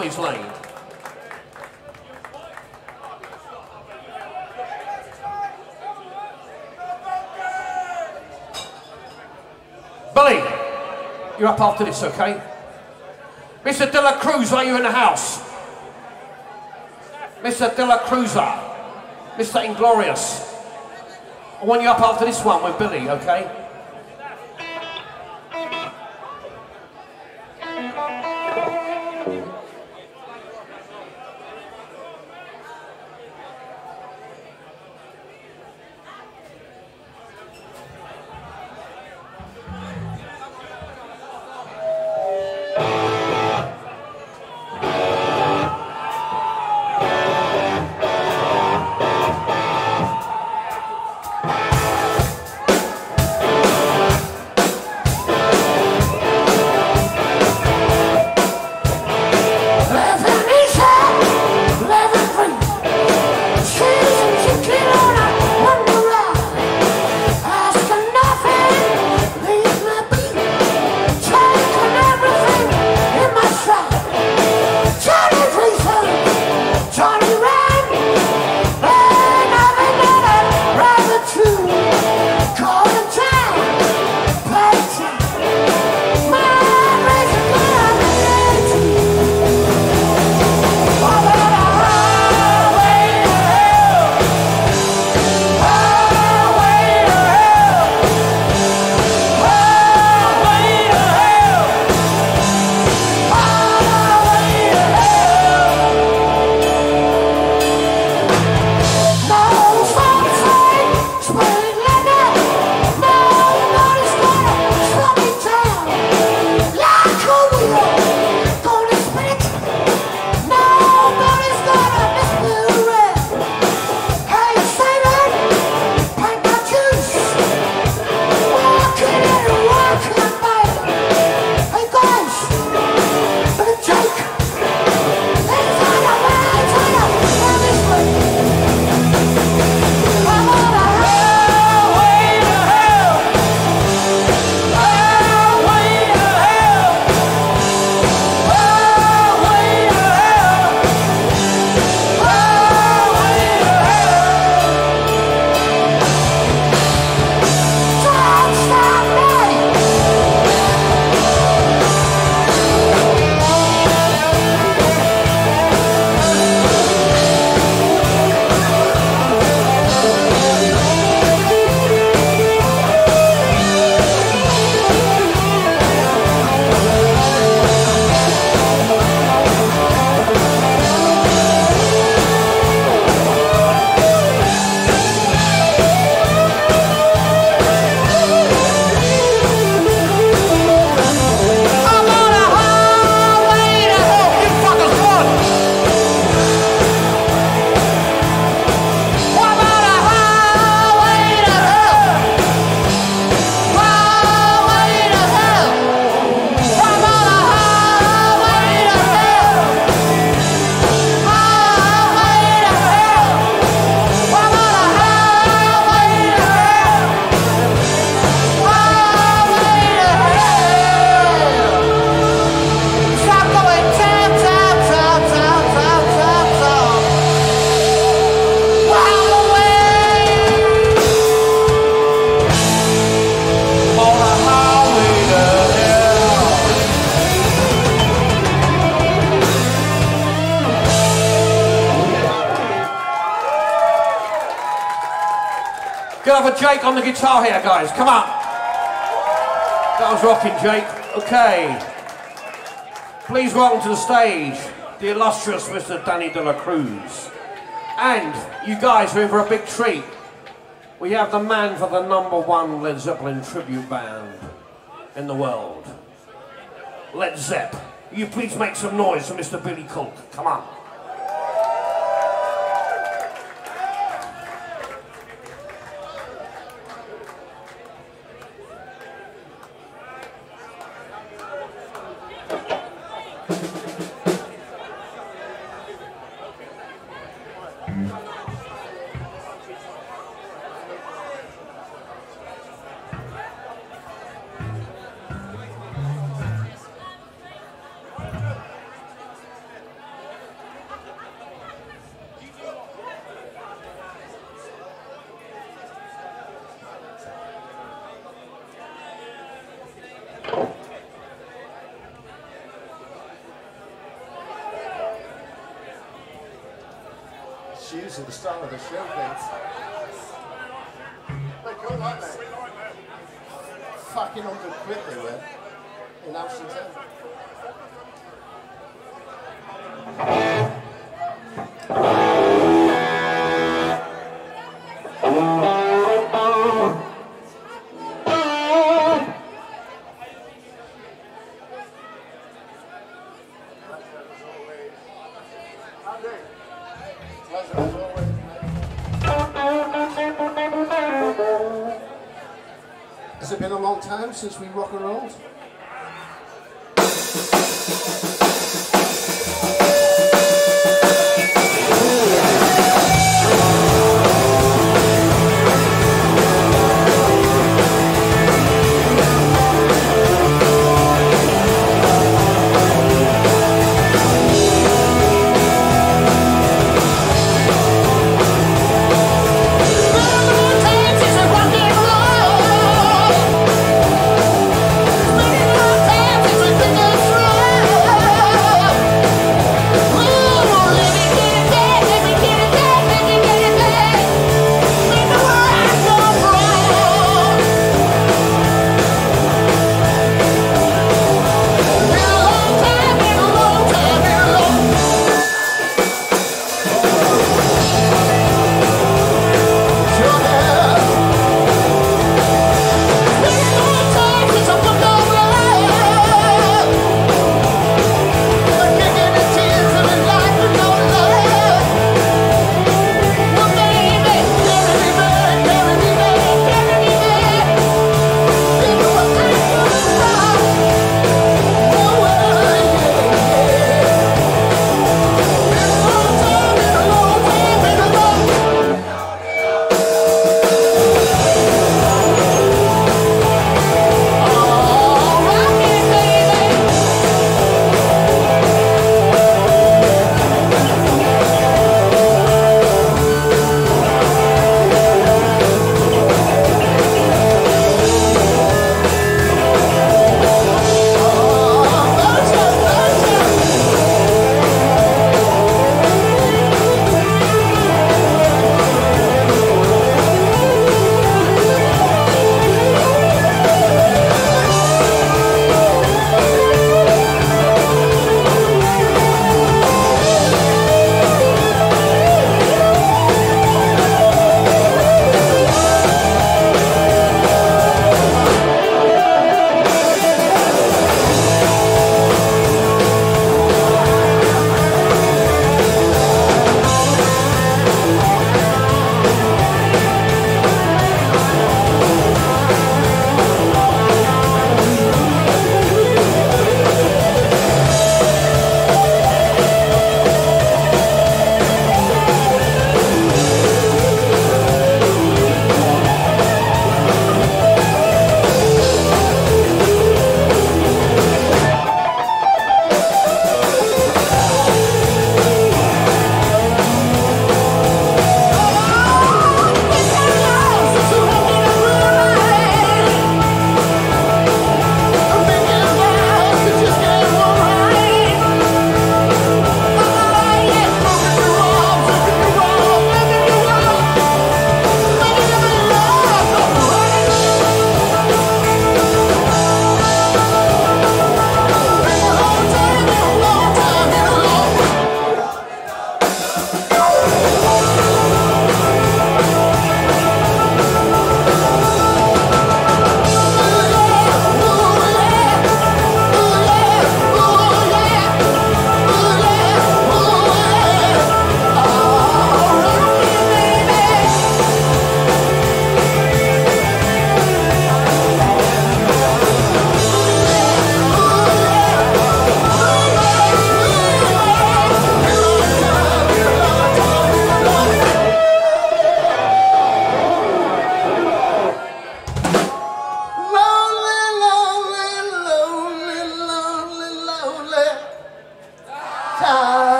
Humphreys Lane. Billy, you're up after this, okay? Mister De La Cruz, are you in the house? Mister De La Cruza, Mister Inglorious. I want you up after this one with Billy, okay? Can I have a Jake on the guitar here, guys? Come on. That was rocking, Jake. Okay. Please welcome to the stage the illustrious Mister Danny De La Cruz. And you guys are in for a big treat. We have the man for the number one Led Zeppelin tribute band in the world. Led Zepp. Will you please make some noise for Mister Billy Cook? Come on. introducing the star of the show, Vince. They're cool, aren't they? Fucking hundred quid they were in Amsterdam. Has it been a long time since we rock and rolled? Times it's a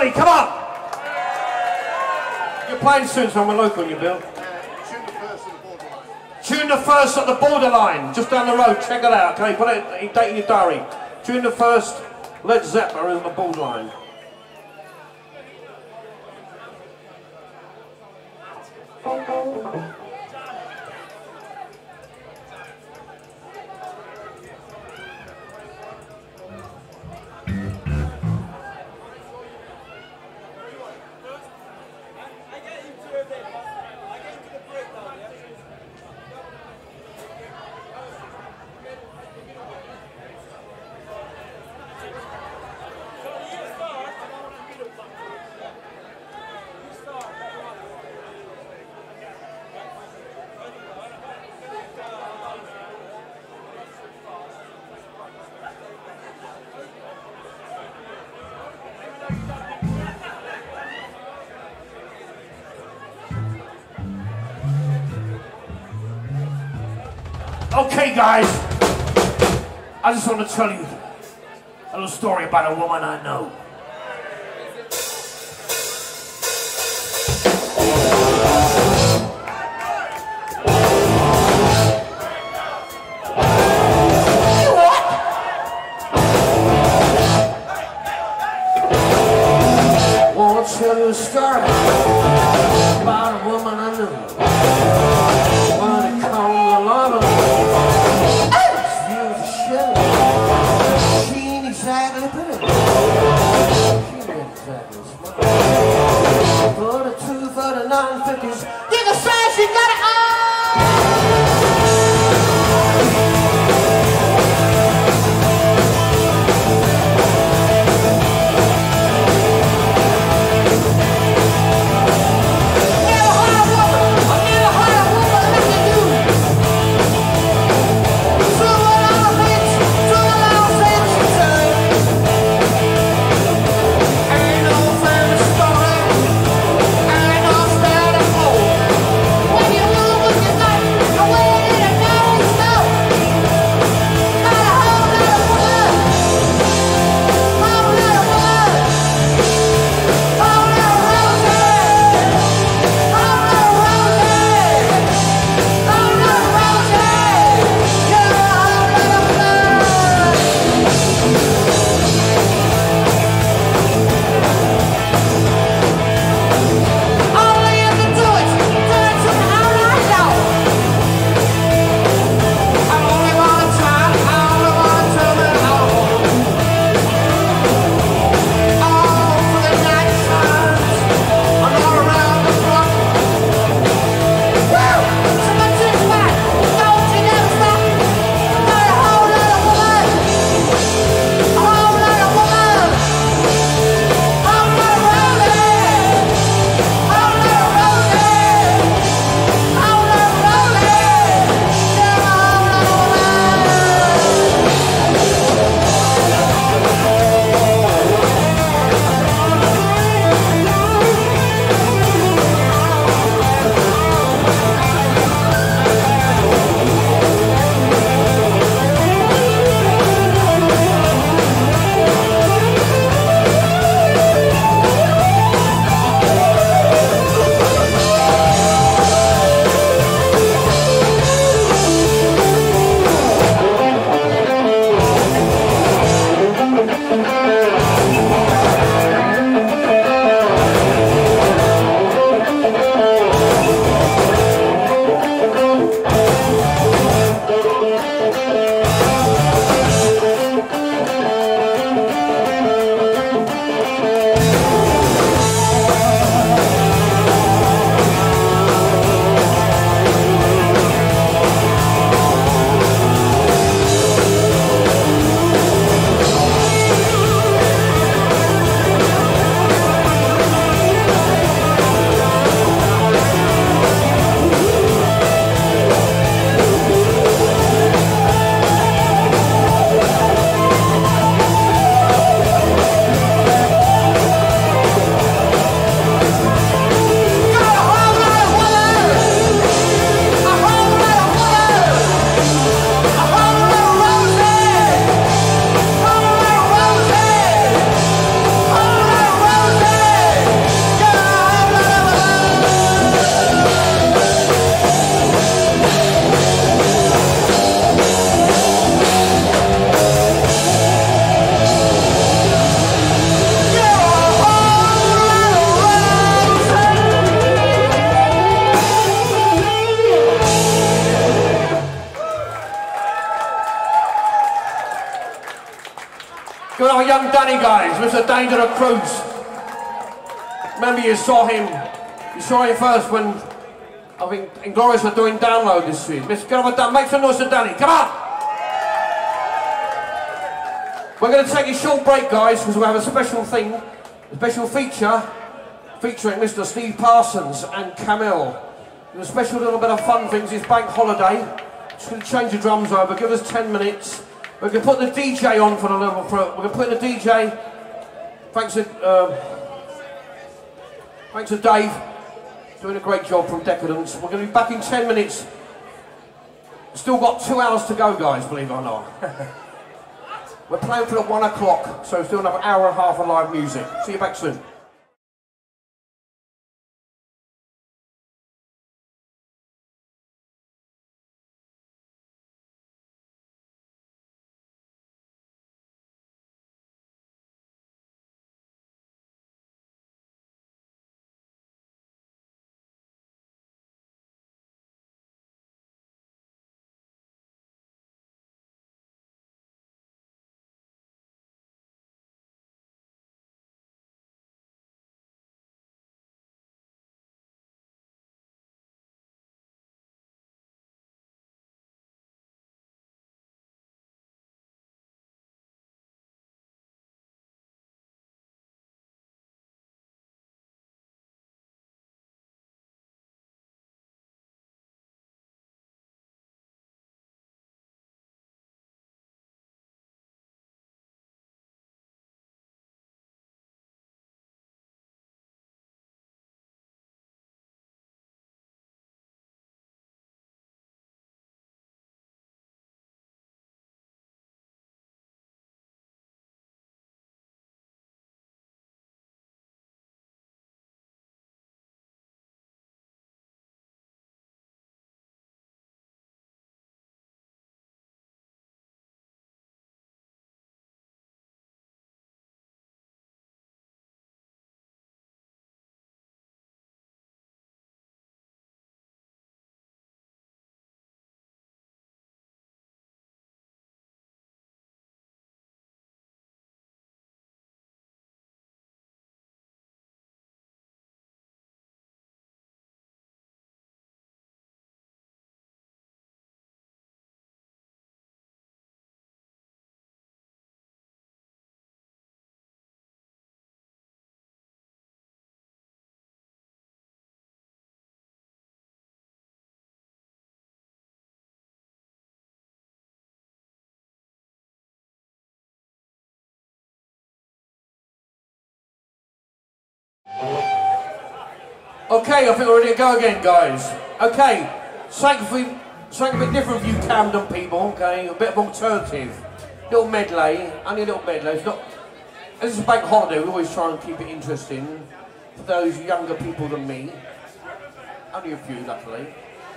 Charlie, come on! You're playing soon, so I'm a local on you, Bill. June the first at the Borderline, just down the road. Check it out. Okay, put it date in your diary. June the first, Led Zeppelin at the Borderline. Okay, guys, I just want to tell you a little story about a woman I know. I want to tell you a story about a woman I know. What they call the lover. She ain't exactly pretty. She ain't exactly smart. For the two for the nine fifties, you can say she got it all. Ain't no family story, ain't no standing for. Good old young Danny, guys. Mister Danny de la Cruz. Remember you saw him, you saw him first when, I think, Inglorious were doing Download this week. Mister Get over, make some noise for Danny, come on! We're going to take a short break, guys, because we have a special thing, a special feature, featuring Mister Steve Parsons and Camille. And a special little bit of fun things, it's bank holiday. Just going to change the drums over, give us ten minutes. We're going to put the D J on for a little, for, we're going to put the D J, thanks to, um, thanks to Dave, doing a great job from Decadence. We're going to be back in ten minutes. Still got two hours to go, guys, believe it or not. We're playing till at one o'clock, so still another hour and a half of live music. See you back soon. Okay, I think we're ready to go again, guys. Okay, something, something a bit different for you Camden people, okay? A bit of alternative. Little medley, only a little medley. It's not, this is a bank holiday, we always try and keep it interesting for those younger people than me. Only a few, luckily.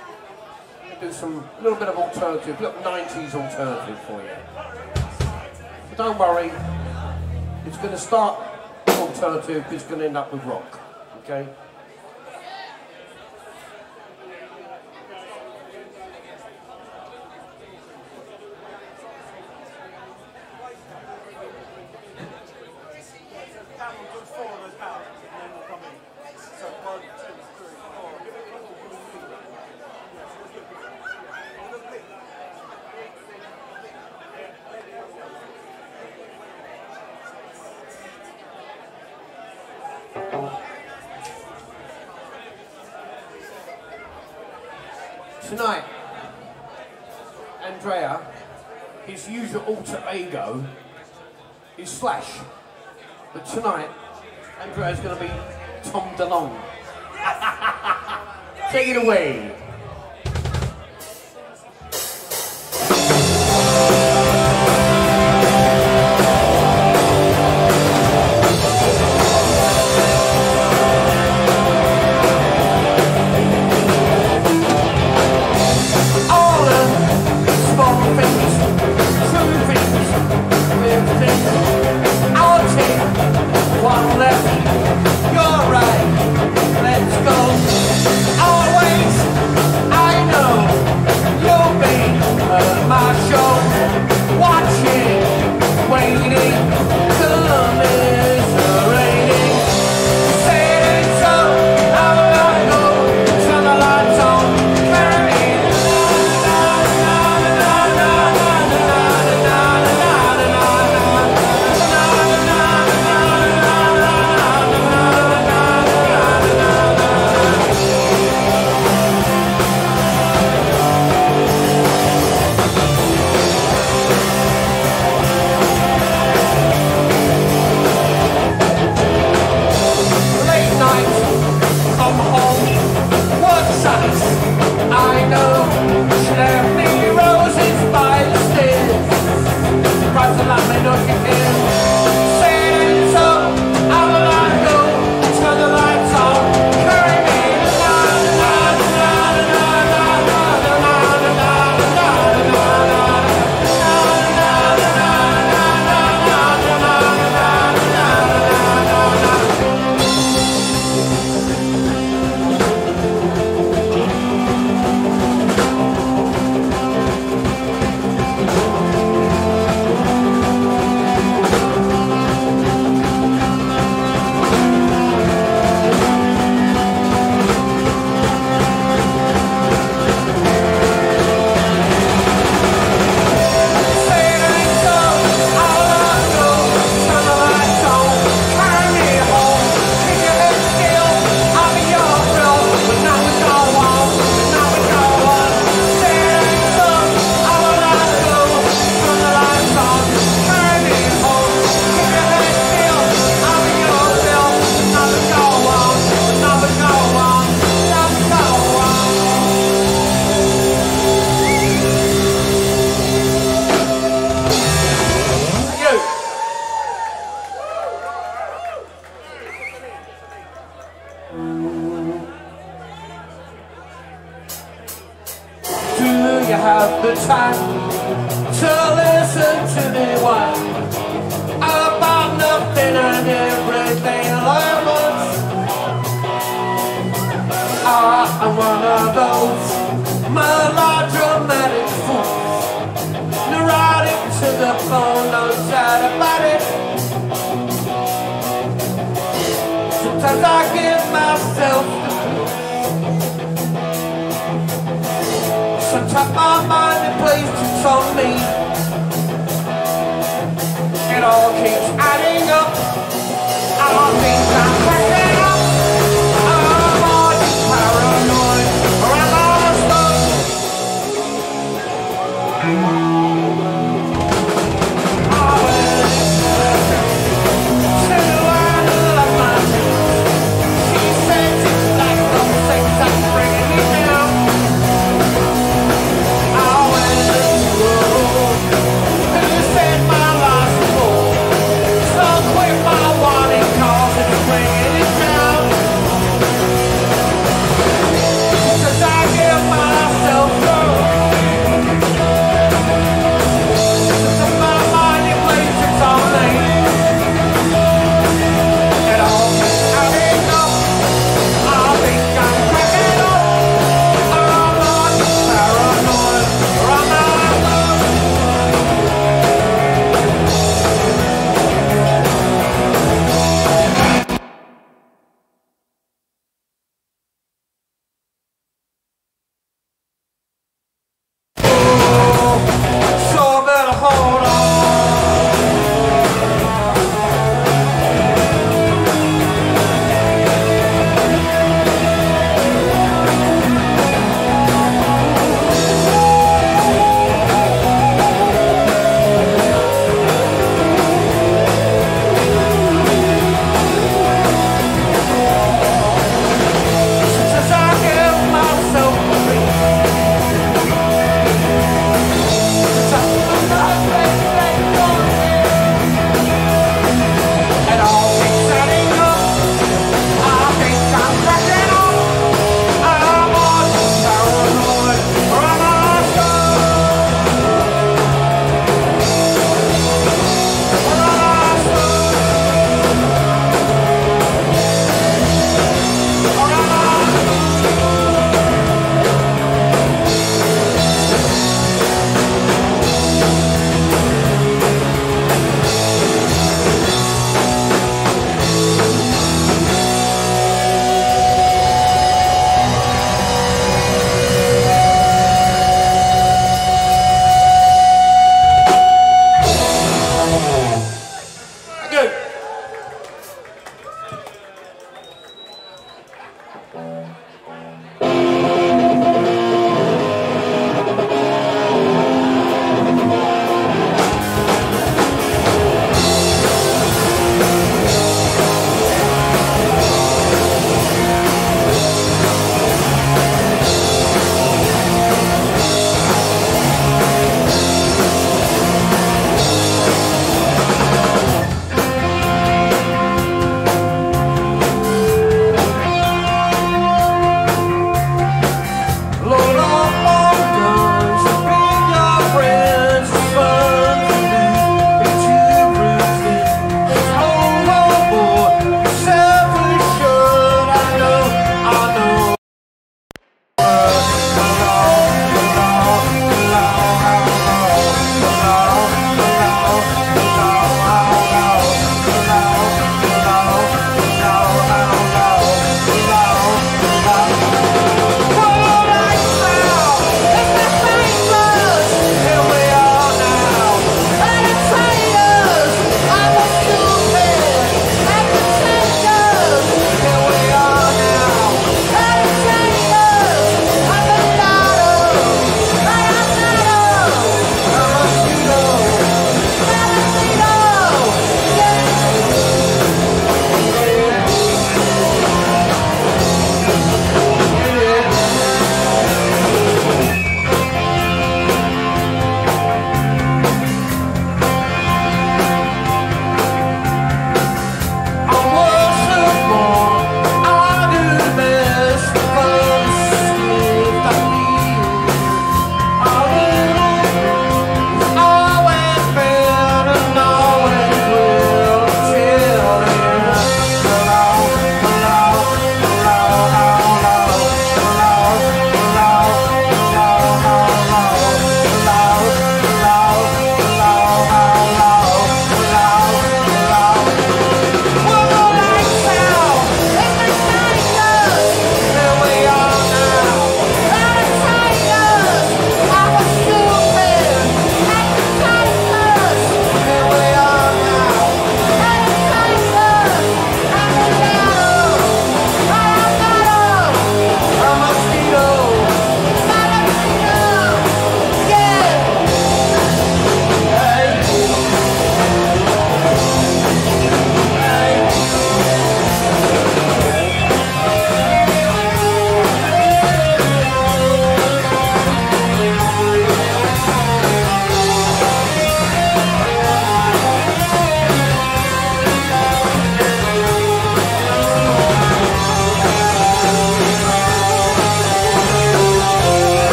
We'll do some, a little bit of alternative, a little nineties alternative for you. But don't worry, it's going to start alternative, it's going to end up with rock, okay? Tonight, Andrea, his usual alter ego is Slash, but tonight, Andrea's going to be Tom DeLonge. Take it away. My show, watching, waiting. to listen to me whine about nothing and everything all at once. I am one of those melodramatic fools, neurotic to the bone, no doubt about it. Sometimes I give myself the blues. Sometimes my mind it plays tricks on me. It all keeps adding up. All things I'm cracking up. I'm all just paranoid, or I'm all stuck.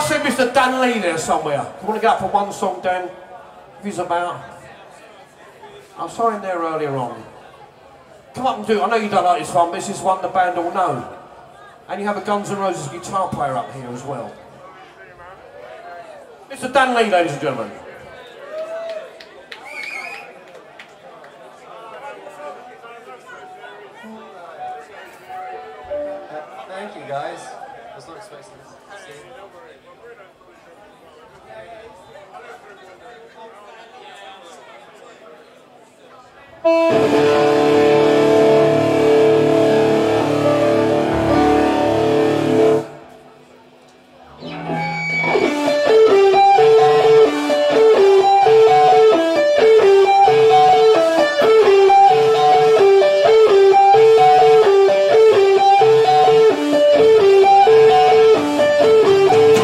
see Mister Dan Lee there somewhere. You want to get up for one song, Dan? If he's about. I saw him there earlier on. Come up and do it. I know you don't like this one, but this is one the band all know. And you have a Guns N' Roses guitar player up here as well. Mister Dan Lee, ladies and gentlemen. Thank you, guys. I was not expecting to see you. Thank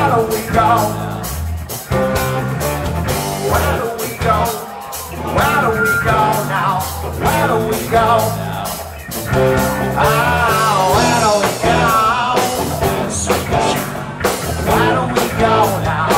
Where do we go? Where do we go? Where do we go now? Where do we go? Ah, where do we go? Where do we go now?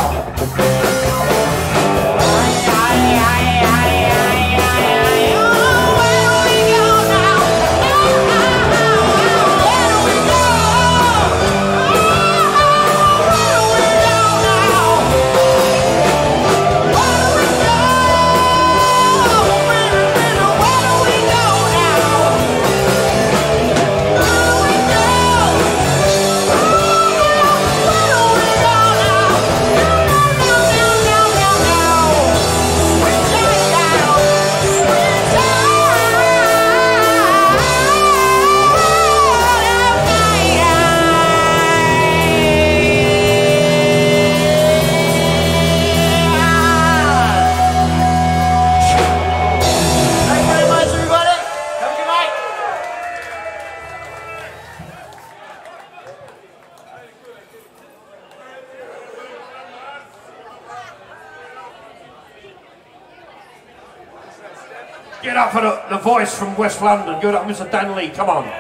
Get up for the, the voice from West London. Good up, Mister Dan Lee, come on.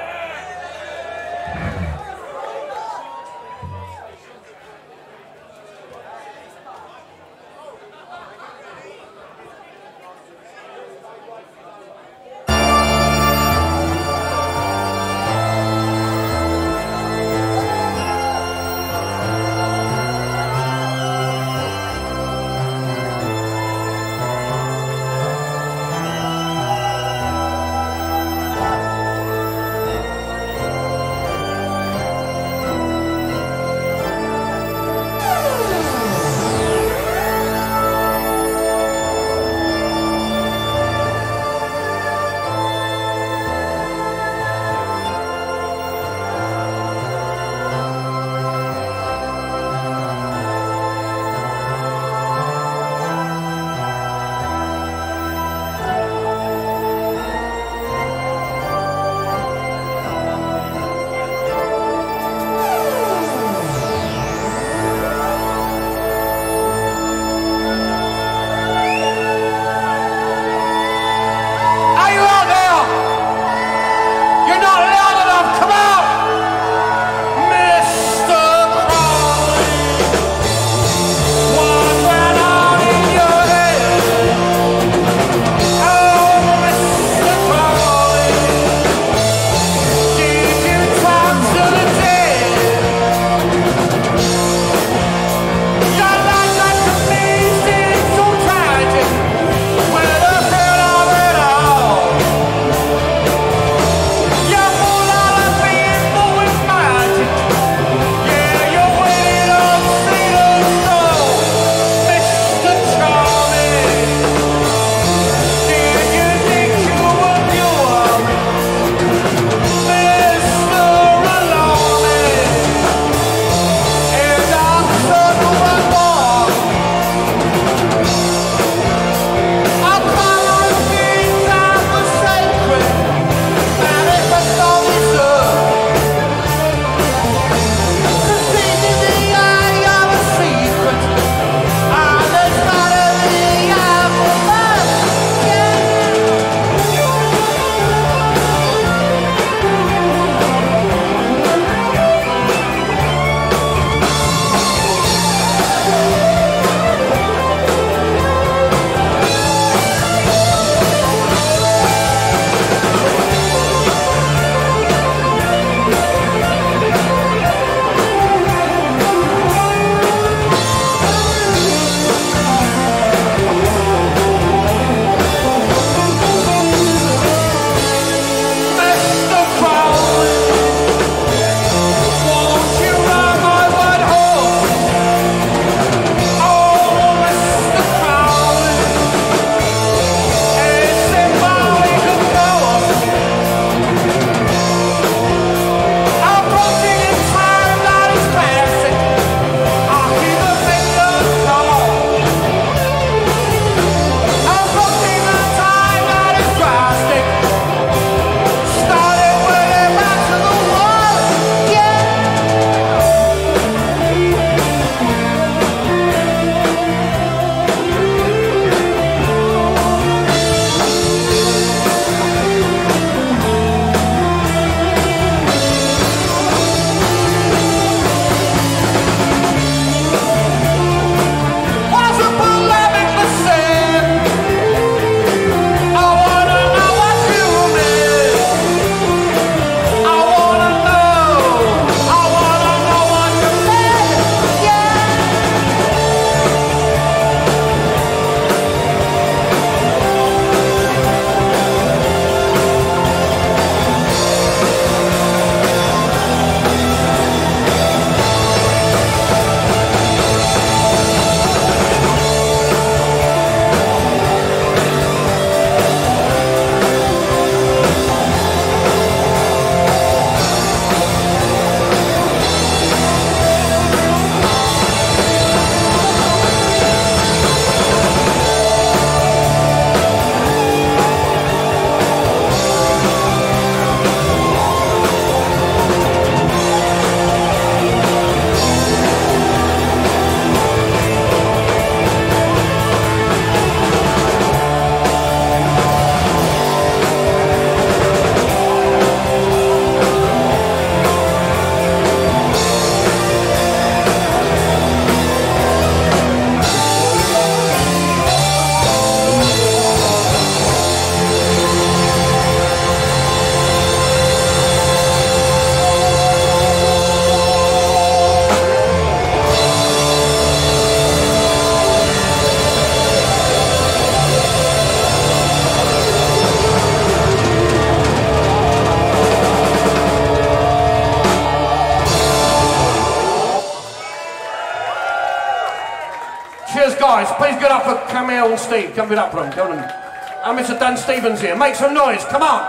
Cheers, guys. Please get up for Camille and Steve. Come get up for them. Come on. And Mister Dan Stevens here. Make some noise. Come on.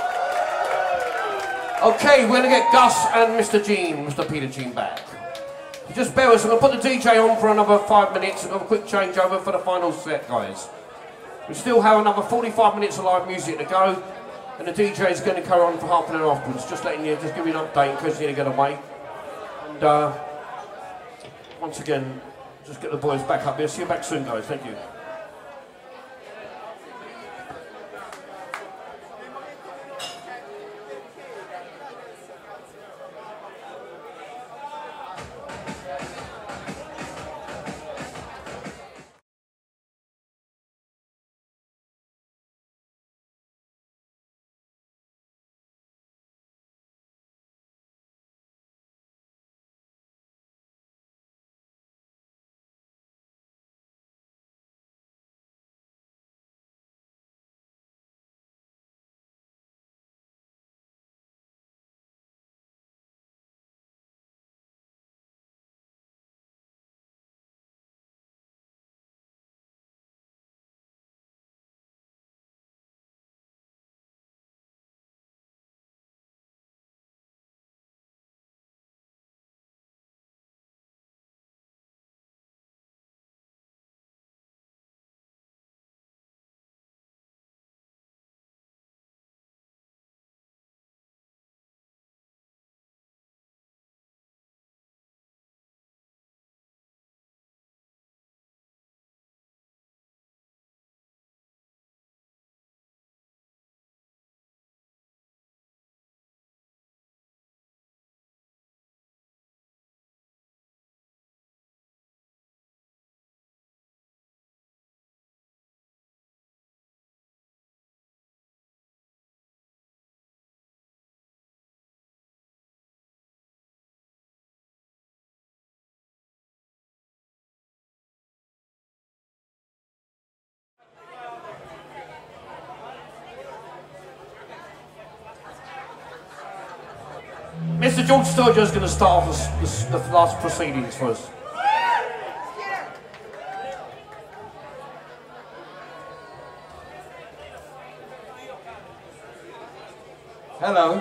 Okay, we're going to get Gus and Mister Gene, Mister Peter Gene back. Just bear with us. I'm going to put the D J on for another five minutes and have a quick changeover for the final set, guys. We still have another forty-five minutes of live music to go, and the D J is going to carry on for half an hour afterwards. Just letting you, just give you an update in case you need to get away. And uh, once again, just get the boys back up here. See you back soon, guys. Thank you. Mister George Sturgeon is going to start off the, the, the last proceedings for us. Hello.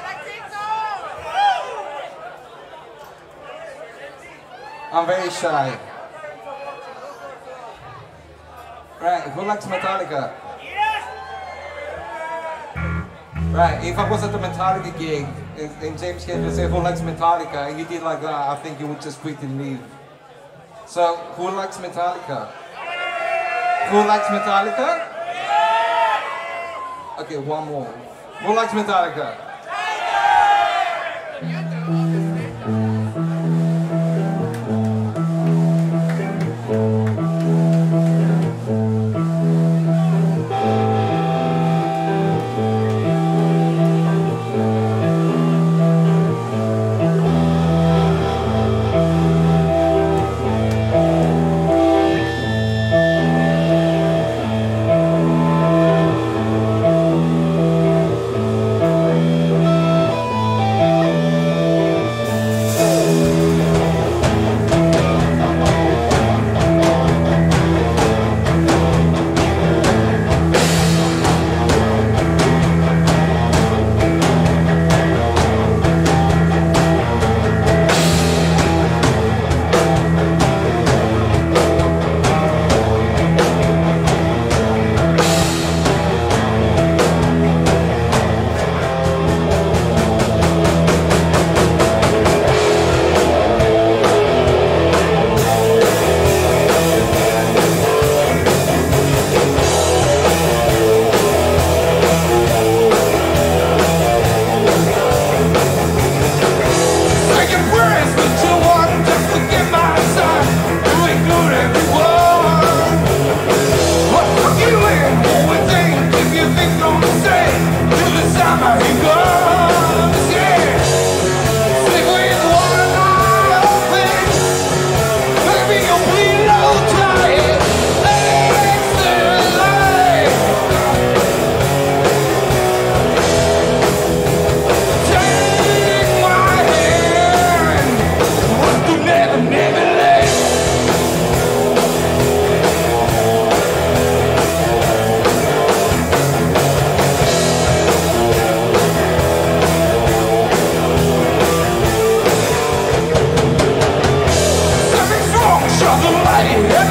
I'm very shy. Right, who likes Metallica? Right, if I was at the Metallica gig, and, and James came to say who likes Metallica, and you did like that, I think you would just quit and leave. So, who likes Metallica? Who likes Metallica? Okay, one more. Who likes Metallica?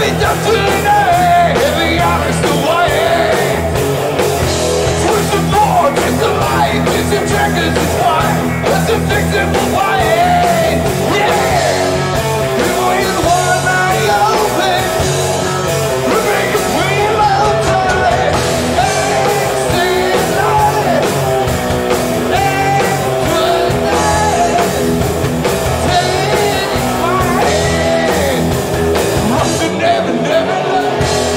be destiny, heavy honest away. Twist the board, it's the light, it's the checkers, it's white, it's a fixable white. Yeah! People in one eye open, we make a queen love toilet. Hey, see light, hey, good night. Take my hand, must have never, never loved.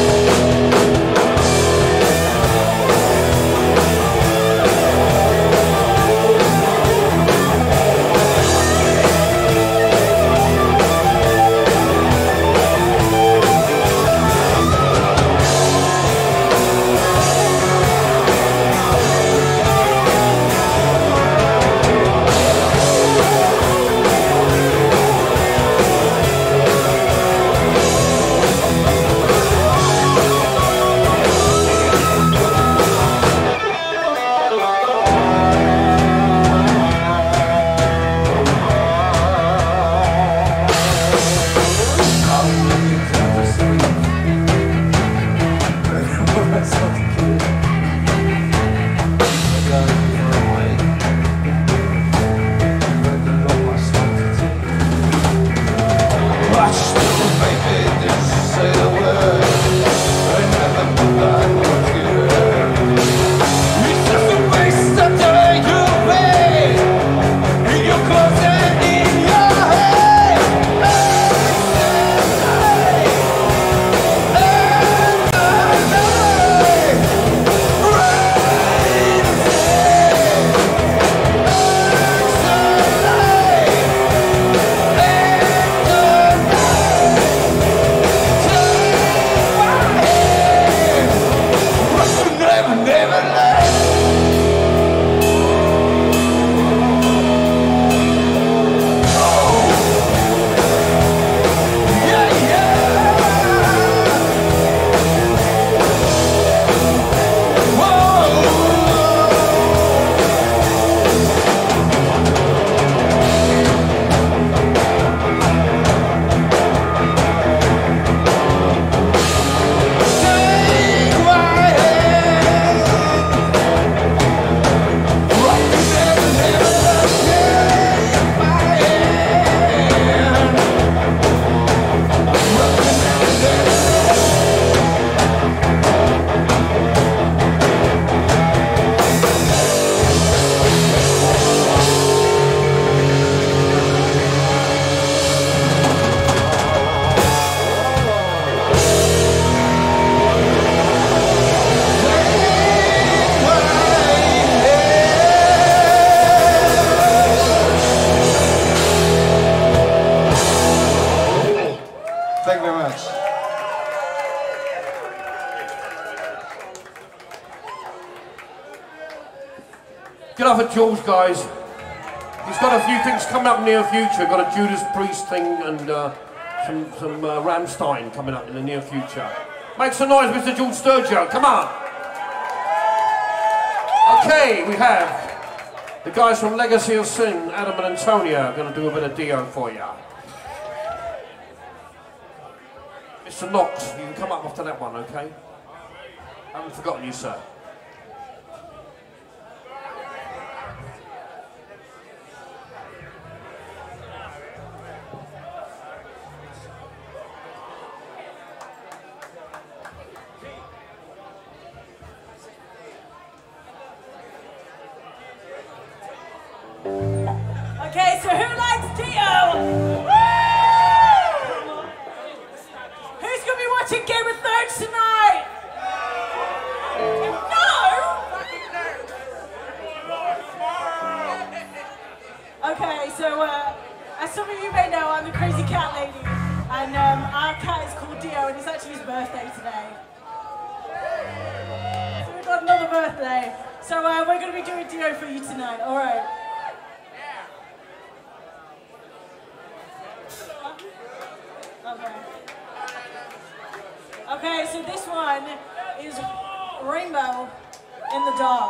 Thank you very much. Get off at Jules, guys. He's got a few things coming up in the near future. Got a Judas Priest thing and uh, some, some uh, Rammstein coming up in the near future. Make some noise, Mister George Sturgio. Come on. Okay, we have the guys from Legacy of Sin, Adam and Antonia, going to do a bit of Dio for you. Mister Knox, you can come up after that one, okay? I haven't forgotten you, sir. Okay, so who likes Dio? Woo! Who's going to be watching Game of Thrones tonight? No? Okay, so uh, as some of you may know, I'm the crazy cat lady, and um, our cat is called Dio, and it's actually his birthday today. So we've got another birthday. So uh, we're going to be doing Dio for you tonight, all right? Okay. Okay, so this one is Rainbow in the Dark.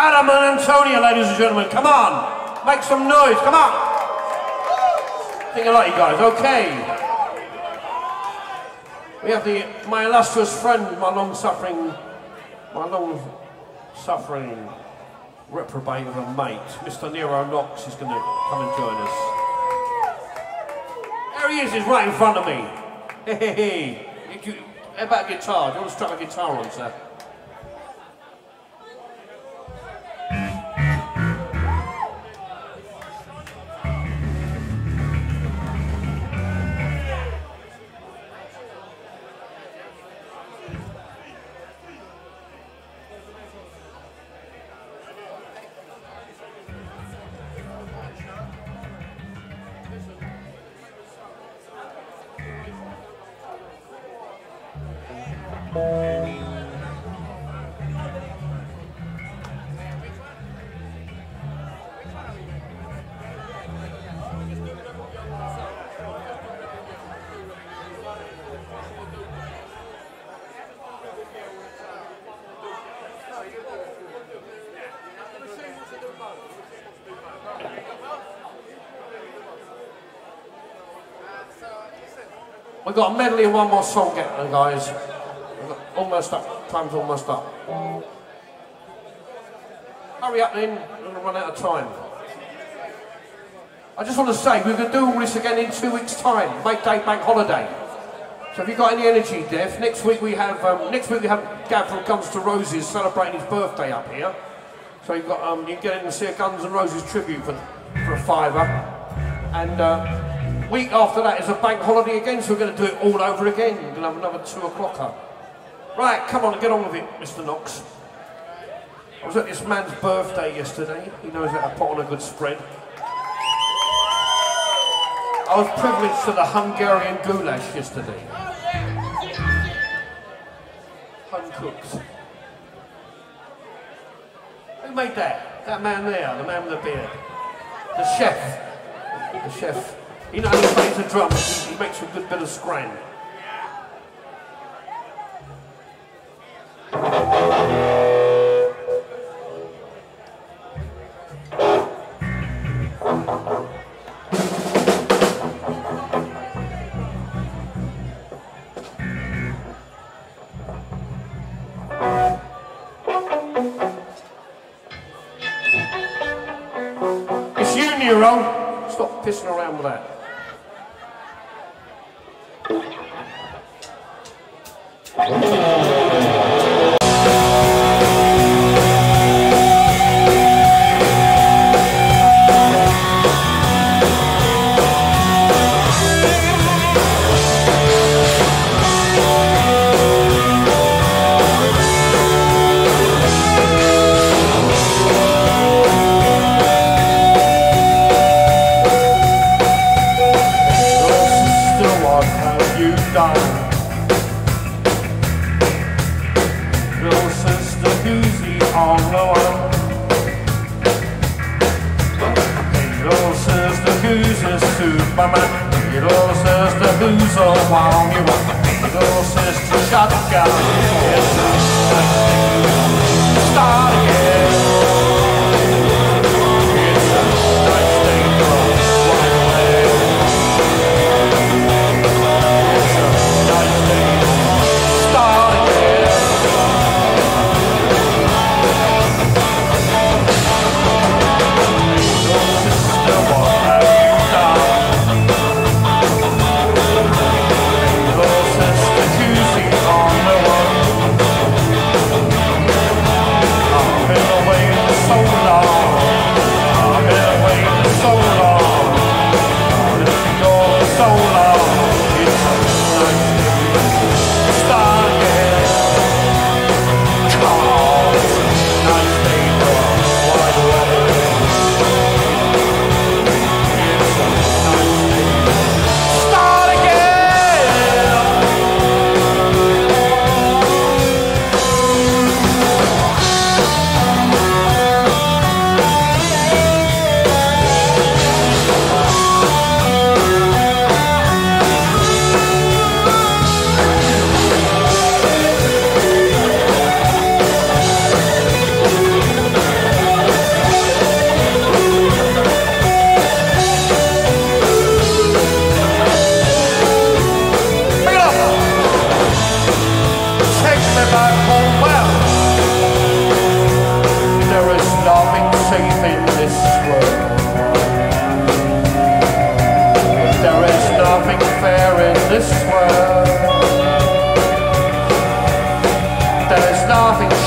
Adam and Antonia, ladies and gentlemen, come on. Make some noise, come on. I think I like you guys, okay. We have the, my illustrious friend, my long-suffering, my long-suffering reprobate of a mate, Mister Nero Knox, is going to come and join us. There he is, he's right in front of me. Hey, hey, hey. You, you, how about a guitar? Do you want to strap a guitar on, sir? We've got a medley and one more song getting, guys. Almost up. Time's almost up. Hurry up then, we're going to run out of time. I just want to say, we're going to do all this again in two weeks' time. Make Day Bank Holiday. So if you've got any energy, Dev, next week we have um, next week we have Gav from Guns to Roses celebrating his birthday up here. So you've got um, you can get in and see a Guns N' Roses tribute for, for a fiver. And uh, week after that is a bank holiday again, so we're going to do it all over again. We're going to have another two o'clocker. Right, come on, get on with it, Mister Knox. I was at this man's birthday yesterday. He knows how to put on a good spread. I was privileged to the Hungarian goulash yesterday. Home cooked. Who made that? That man there, the man with the beard. The chef. The chef. He not only plays the drums, he, he makes a good bit of scran. It's you, Nero. Stop pissing around with that.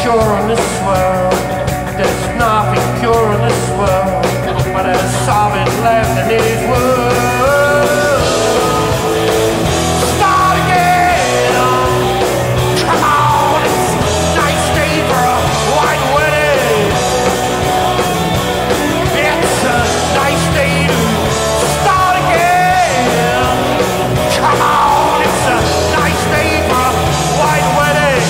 sure in this world. There's nothing pure in this world, but there's something left in this world. Start again. Come on, it's a nice day for a white wedding. It's a nice day to start again. Come on, it's a nice day for a white wedding.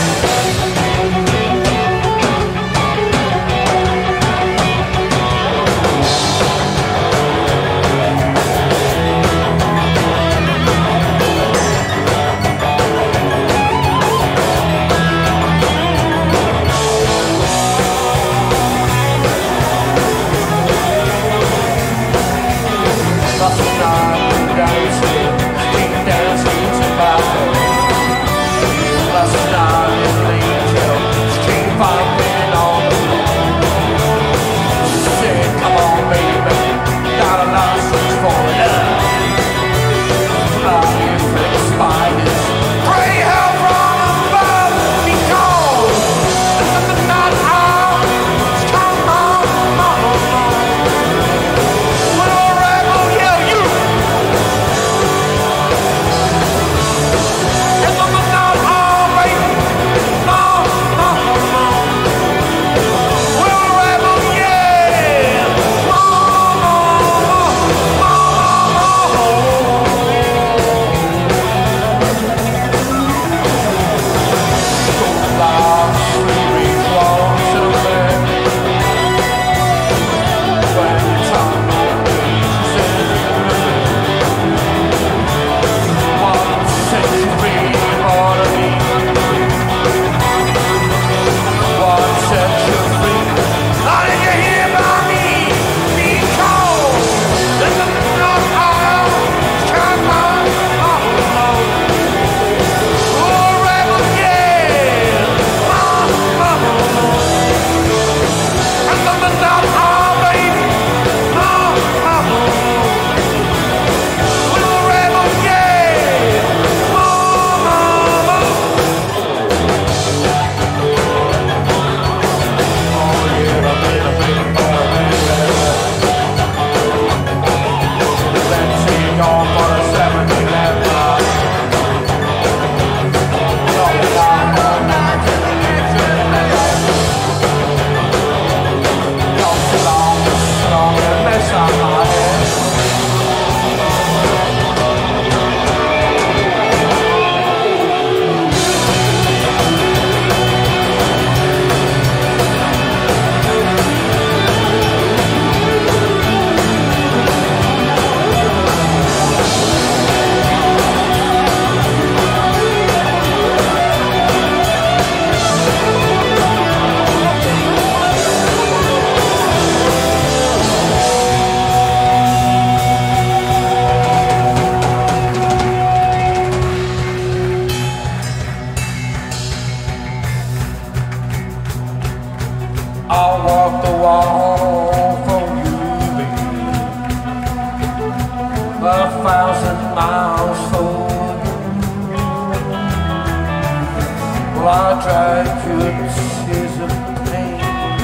I'll walk the wall for you, baby. A thousand miles for you. Well, I'll drag your tears of pain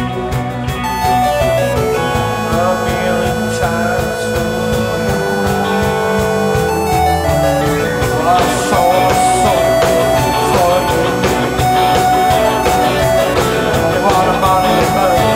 a million times for you. Well, I saw a soul for you. What about it?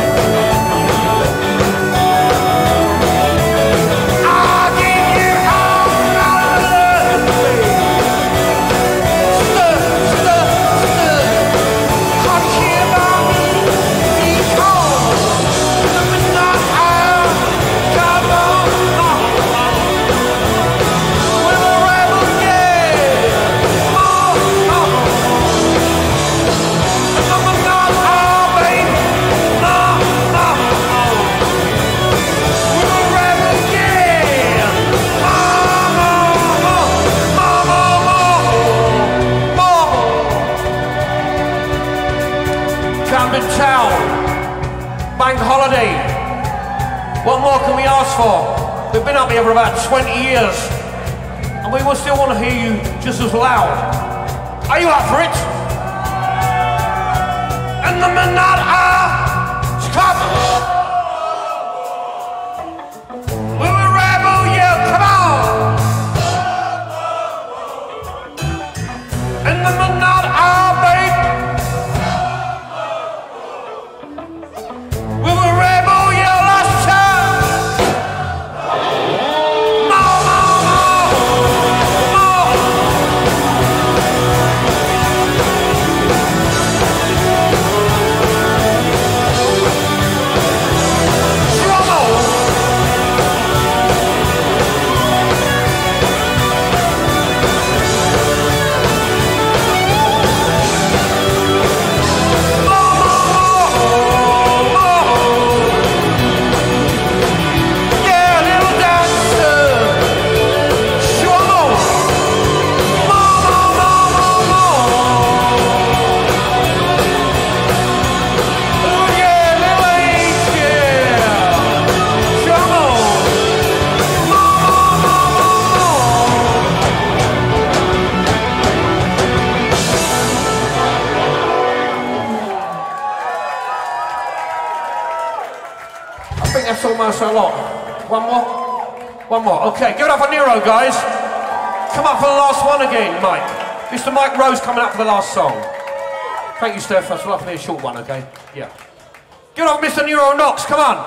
Camden Town, bank holiday. What more can we ask for? We've been up here for about twenty years, and we will still want to hear you just as loud. Are you up for it? and the midnight hour is coming. We will rebel, yeah, come on. In the midnight hour, babe. We will rebel, yeah, last time. More, more, more, more. Trouble. I think that's almost a lot. One more? One more. Okay, give it up for Nero, guys. Come up for the last one again, Mike. Mister Mike Rose coming up for the last song. Thank you, Steph. That's roughly a short one, okay? Yeah. Give it up, Mister Nero Knox. Come on.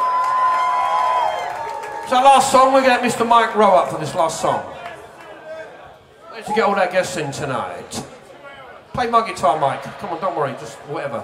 So last song, we're going to get Mister Mike Rowe up for this last song. Let's get all our guests in tonight. Play my guitar, Mike. Come on, don't worry, just whatever.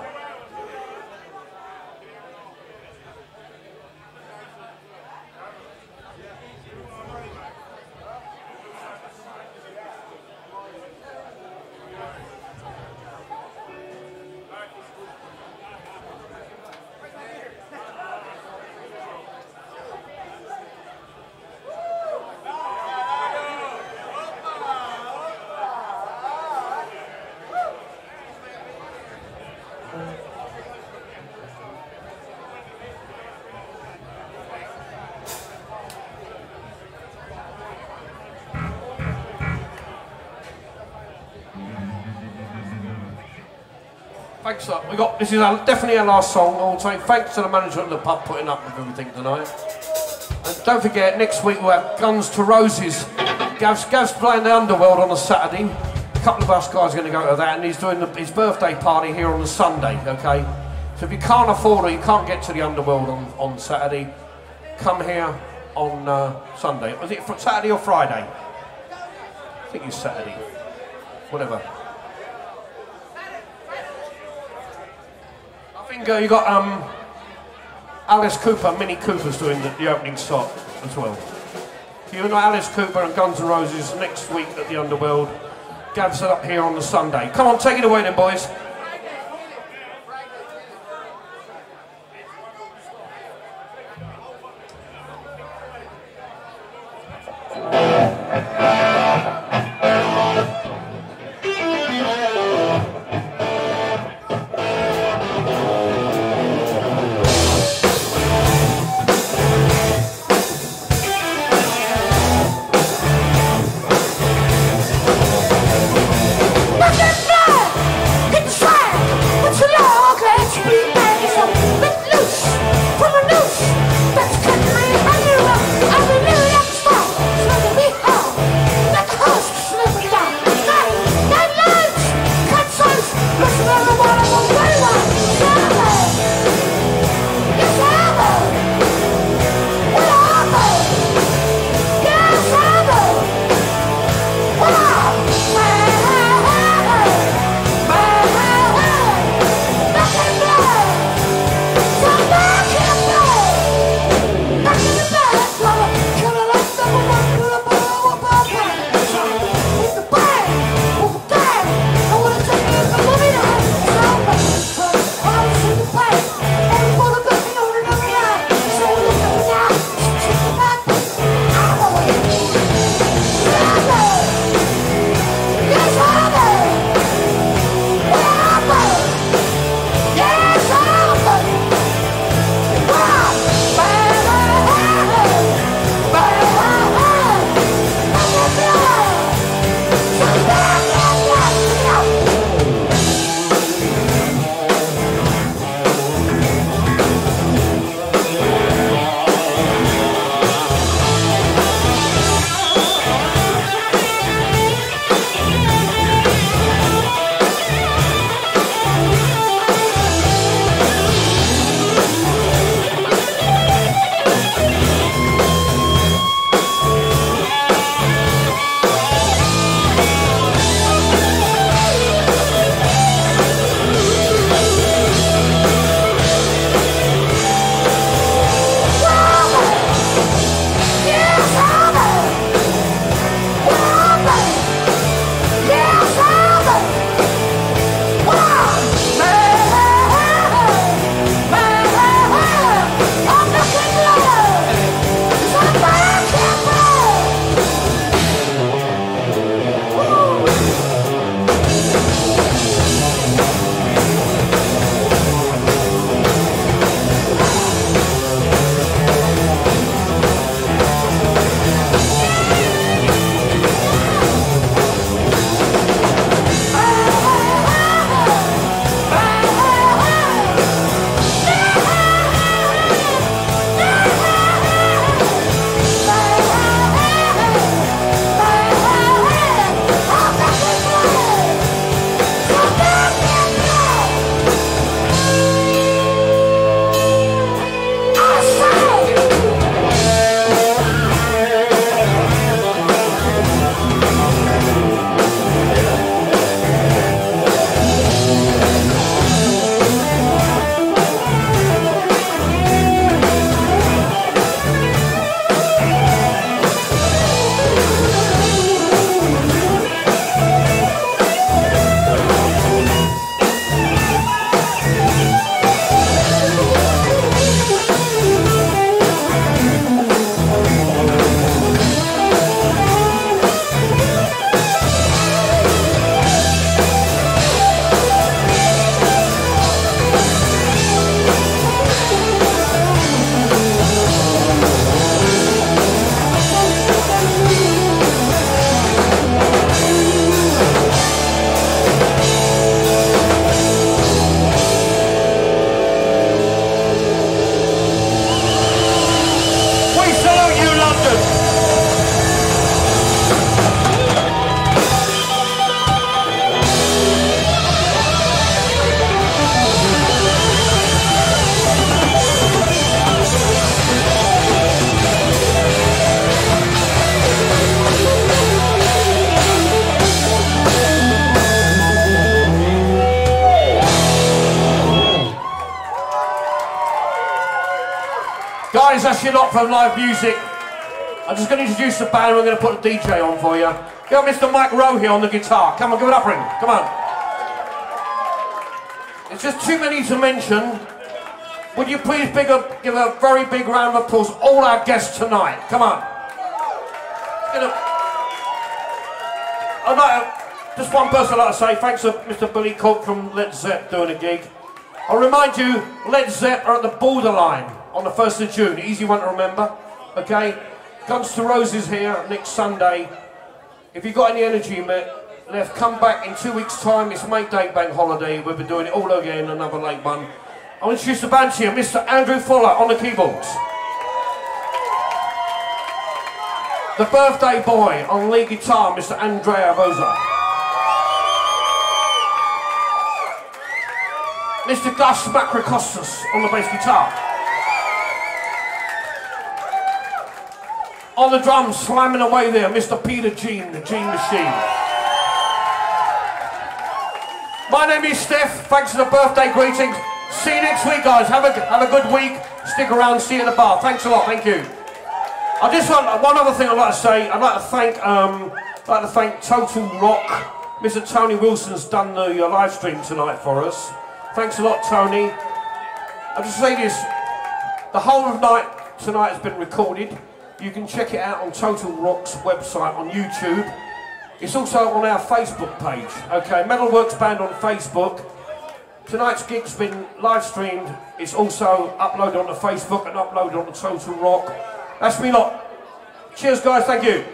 Thanks, uh, we got, this is our, definitely our last song. I'll say thanks to the manager at the pub putting up with everything tonight. And don't forget, next week we'll have Guns to Roses. Gav's, Gav's playing the Underworld on a Saturday. A couple of us guys are going to go to that, and he's doing the, his birthday party here on the Sunday, okay? So if you can't afford it, you can't get to the Underworld on, on Saturday, come here on uh, Sunday. Was it for Saturday or Friday? I think it's Saturday. Whatever. I think uh, you got um, Alice Cooper, Minnie Cooper's doing the, the opening shot as well. You know Alice Cooper and Guns N' Roses next week at the Underworld. Gav's it up here on the Sunday. Come on, take it away then, boys. It's Guys, that's your lot from live music. I'm just going to introduce the band. We're going to put a D J on for you. Got Mister Mike Rowe here on the guitar. Come on, give it up for him. Come on. It's just too many to mention. Would you please big a, give a very big round of applause all our guests tonight? Come on. Gonna, I'd like to, just one person I'd like to say thanks to Mister Billy Cook from Led Zepp doing a gig. I'll remind you, Led Zepp are at the Borderline on the first of June. Easy one to remember. Okay? Guns N' Roses here next Sunday. If you've got any energy left, come back in two weeks' time. It's May Day Bank Holiday. We'll be doing it all again, another late one. I'll introduce the band to you, Mister Andrew Fuller on the keyboards. The Birthday Boy on lead guitar, Mister Andrea Boza. Mister Gus Makrokostas on the bass guitar. On the drums, slamming away there, Mister Peter Jean, the Jean Machine. My name is Steph. Thanks for the birthday greetings. See you next week, guys. Have a, have a good week. Stick around, see you in the bar. Thanks a lot, thank you. I just want one other thing I'd like to say. I'd like to thank, um, I'd like to thank Total Rock. Mister Tony Wilson's done the uh, live stream tonight for us. Thanks a lot, Tony. I'll just say this: the whole of night tonight has been recorded. You can check it out on Total Rock's website on YouTube. It's also on our Facebook page. Okay, Metalworks Band on Facebook. Tonight's gig's been live streamed. It's also uploaded onto Facebook and uploaded onto Total Rock. That's me lot. Cheers, guys. Thank you.